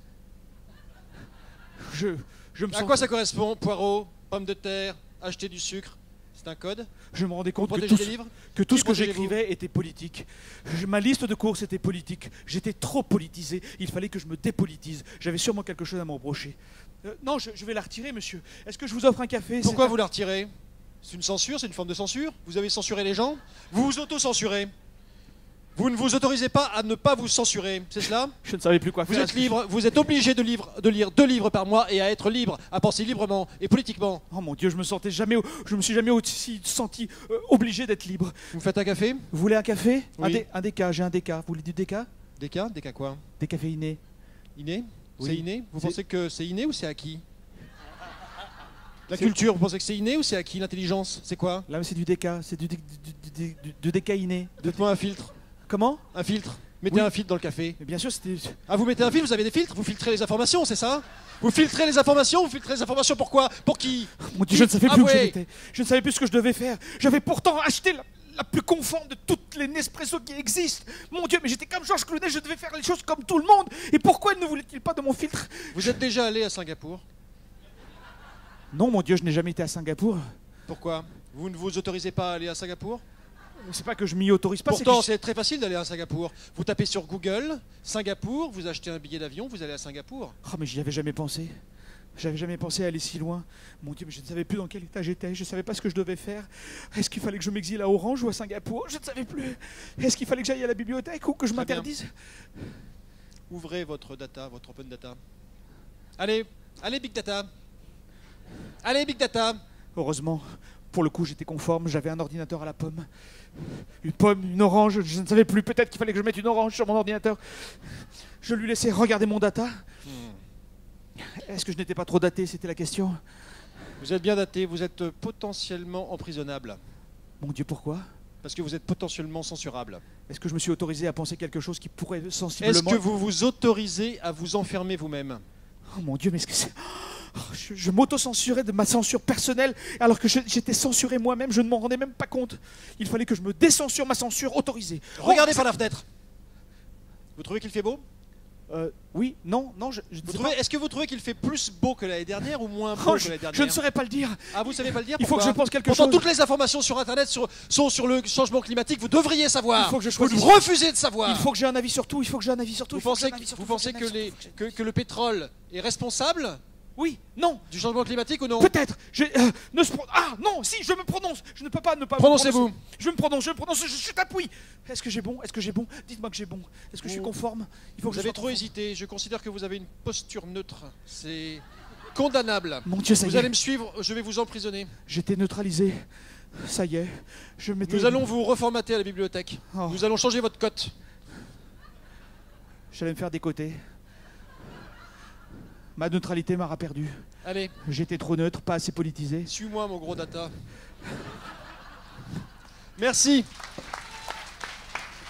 [SPEAKER 16] Je, je me
[SPEAKER 15] À
[SPEAKER 16] sens...
[SPEAKER 15] quoi ça correspond? Poireaux, pommes de terre, acheter du sucre? C'est un code?
[SPEAKER 16] Je me rendais compte
[SPEAKER 15] Vous
[SPEAKER 16] que
[SPEAKER 15] protégez
[SPEAKER 16] tout,
[SPEAKER 15] les livres?
[SPEAKER 16] que tout
[SPEAKER 15] Qui
[SPEAKER 16] ce que
[SPEAKER 15] protégez-vous?
[SPEAKER 16] j'écrivais était politique. Je- ma liste de courses était politique. J'étais trop politisé. Il fallait que je me dépolitise. J'avais sûrement quelque chose à me reprocher. Euh, non, je, je vais la retirer, monsieur. Est-ce que je vous offre un café?
[SPEAKER 15] Pourquoi
[SPEAKER 16] C'est-
[SPEAKER 15] vous la retirez? C'est une censure? C'est une forme de censure? Vous avez censuré les gens? Vous vous auto-censurez? Vous ne vous autorisez pas à ne pas vous censurer, c'est cela?
[SPEAKER 16] Je ne savais plus quoi
[SPEAKER 15] Vous
[SPEAKER 16] faire.
[SPEAKER 15] êtes libre, vous êtes obligé de, livre- de lire deux livres par mois et à être libre, à penser librement et politiquement.
[SPEAKER 16] Oh mon Dieu, je me sentais jamais, je me suis jamais aussi senti euh, obligé d'être libre.
[SPEAKER 15] Vous faites un café?
[SPEAKER 16] Vous voulez un café? Un,
[SPEAKER 15] Oui.
[SPEAKER 16] dé- un déca, j'ai un déca. Vous voulez du déca?
[SPEAKER 15] Déca? Déca quoi?
[SPEAKER 16] Décaféiné.
[SPEAKER 15] Inné?
[SPEAKER 16] Oui.
[SPEAKER 15] C'est inné? Vous
[SPEAKER 16] C'est-
[SPEAKER 15] pensez que c'est inné ou c'est acquis? La culture, vous pensez que c'est inné ou c'est acquis? L'intelligence, c'est quoi?
[SPEAKER 16] Là, c'est du déca, c'est du, dé- du, du, du- du décaïné.
[SPEAKER 15] Dites-moi un filtre.
[SPEAKER 16] Comment?
[SPEAKER 15] Un filtre. Mettez
[SPEAKER 16] Oui.
[SPEAKER 15] un filtre dans le café.
[SPEAKER 16] Mais bien sûr, c'était...
[SPEAKER 15] Ah, vous mettez un filtre, vous avez des filtres? Vous filtrez les informations, c'est ça? Vous filtrez les informations? Vous filtrez les informations pourquoi? Pour qui?
[SPEAKER 16] Mon Dieu, je ne savais
[SPEAKER 15] Ah
[SPEAKER 16] plus où
[SPEAKER 15] ouais.
[SPEAKER 16] j'étais. Je ne savais plus ce que je devais faire. J'avais pourtant acheté la, la plus conforme de toutes les Nespresso qui existent. Mon Dieu, mais j'étais comme Georges Clooney, je devais faire les choses comme tout le monde. Et pourquoi ne voulait-il pas de mon filtre?
[SPEAKER 15] Vous êtes déjà allé à Singapour?
[SPEAKER 16] Non, mon Dieu, je n'ai jamais été à Singapour.
[SPEAKER 15] Pourquoi? Vous ne vous autorisez pas à aller à Singapour?
[SPEAKER 16] C'est pas que je m'y autorise pas, c'est
[SPEAKER 15] Pourtant,
[SPEAKER 16] que je-
[SPEAKER 15] c'est très facile d'aller à Singapour. Vous tapez sur Google, Singapour, vous achetez un billet d'avion, vous allez à Singapour.
[SPEAKER 16] Oh, mais j'y avais jamais pensé. J'avais jamais pensé à aller si loin. Mon Dieu, mais je ne savais plus dans quel état j'étais. Je ne savais pas ce que je devais faire. Est-ce qu'il fallait que je m'exile à Orange ou à Singapour? Je ne savais plus. Est-ce qu'il fallait que j'aille à la bibliothèque ou que je
[SPEAKER 15] Très bien.
[SPEAKER 16] m'interdise?
[SPEAKER 15] Ouvrez votre data, votre open data. Allez, allez Big Data. Allez Big Data.
[SPEAKER 16] Heureusement, pour le coup, j'étais conforme, j'avais un ordinateur à la pomme. Une pomme, une orange, je ne savais plus, peut-être qu'il fallait que je mette une orange sur mon ordinateur. Je lui laissais regarder mon data. Hmm. Est-ce que je n'étais pas trop daté, c'était la question.
[SPEAKER 15] Vous êtes bien daté, vous êtes potentiellement emprisonnable.
[SPEAKER 16] Mon Dieu, pourquoi?
[SPEAKER 15] Parce que vous êtes potentiellement censurable.
[SPEAKER 16] Est-ce que je me suis autorisé à penser quelque chose qui pourrait sensiblement...
[SPEAKER 15] Est-ce que vous vous autorisez à vous enfermer vous-même?
[SPEAKER 16] Oh mon Dieu, mais est-ce que c'est... Oh, je je m'auto-censurais de ma censure personnelle alors que je- j'étais censuré moi-même, je ne m'en rendais même pas compte. Il fallait que je me décensure ma censure autorisée.
[SPEAKER 15] Regardez
[SPEAKER 16] Oh,
[SPEAKER 15] par la fenêtre. Vous trouvez qu'il fait beau?
[SPEAKER 16] Euh, oui, non, non, je, je ne
[SPEAKER 15] Vous
[SPEAKER 16] sais
[SPEAKER 15] trouvez-
[SPEAKER 16] pas.
[SPEAKER 15] Est-ce que vous trouvez qu'il fait plus beau que l'année dernière ou moins beau
[SPEAKER 16] Oh,
[SPEAKER 15] que
[SPEAKER 16] je,
[SPEAKER 15] l'année dernière?
[SPEAKER 16] je ne saurais pas le dire.
[SPEAKER 15] Ah, vous savez pas le dire?
[SPEAKER 16] Il faut que
[SPEAKER 15] Pourquoi?
[SPEAKER 16] je pense quelque
[SPEAKER 15] Pourtant,
[SPEAKER 16] chose.
[SPEAKER 15] toutes les informations sur Internet sur- sont sur le changement climatique. Vous devriez savoir.
[SPEAKER 16] Il faut que je
[SPEAKER 15] vous
[SPEAKER 16] choisisse.
[SPEAKER 15] refusez de savoir.
[SPEAKER 16] Il faut que j'ai un avis sur tout, il faut que j'ai un avis sur tout.
[SPEAKER 15] Vous
[SPEAKER 16] il faut que j'ai
[SPEAKER 15] pensez,
[SPEAKER 16] un avis sur
[SPEAKER 15] vous
[SPEAKER 16] tout, il faut
[SPEAKER 15] pensez
[SPEAKER 16] j'ai un
[SPEAKER 15] que,
[SPEAKER 16] avis
[SPEAKER 15] les,
[SPEAKER 16] sur tout,
[SPEAKER 15] que, que le pétrole est responsable?
[SPEAKER 16] Oui, non.
[SPEAKER 15] Du changement climatique ou non?
[SPEAKER 16] Peut-être. Je, euh, ne se pro- Ah non, si, je me prononce. Je ne peux pas ne pas. me
[SPEAKER 15] Prononcez-vous.
[SPEAKER 16] prononcer. Je me prononce, je me prononce, je, je t'appuie. Est-ce que j'ai bon? Est-ce que j'ai bon? Dites-moi que j'ai bon. Est-ce que je suis
[SPEAKER 15] Vous-
[SPEAKER 16] conforme? Il faut que
[SPEAKER 15] Vous
[SPEAKER 16] je
[SPEAKER 15] avez
[SPEAKER 16] sois
[SPEAKER 15] trop
[SPEAKER 16] conforme.
[SPEAKER 15] hésité. Je considère que vous avez une posture neutre. C'est condamnable.
[SPEAKER 16] Mon Dieu, ça
[SPEAKER 15] vous
[SPEAKER 16] y est.
[SPEAKER 15] allez me suivre. Je vais vous emprisonner.
[SPEAKER 16] J'étais neutralisé. Ça y est. Je m'étais.
[SPEAKER 15] Nous allons vous reformater à la bibliothèque.
[SPEAKER 16] Oh.
[SPEAKER 15] Nous allons changer votre cote.
[SPEAKER 16] J'allais me faire décoter. Ma neutralité m'a perdu.
[SPEAKER 15] Allez,
[SPEAKER 16] J'étais trop neutre, pas assez politisé.
[SPEAKER 15] suis-moi, mon gros data. Merci.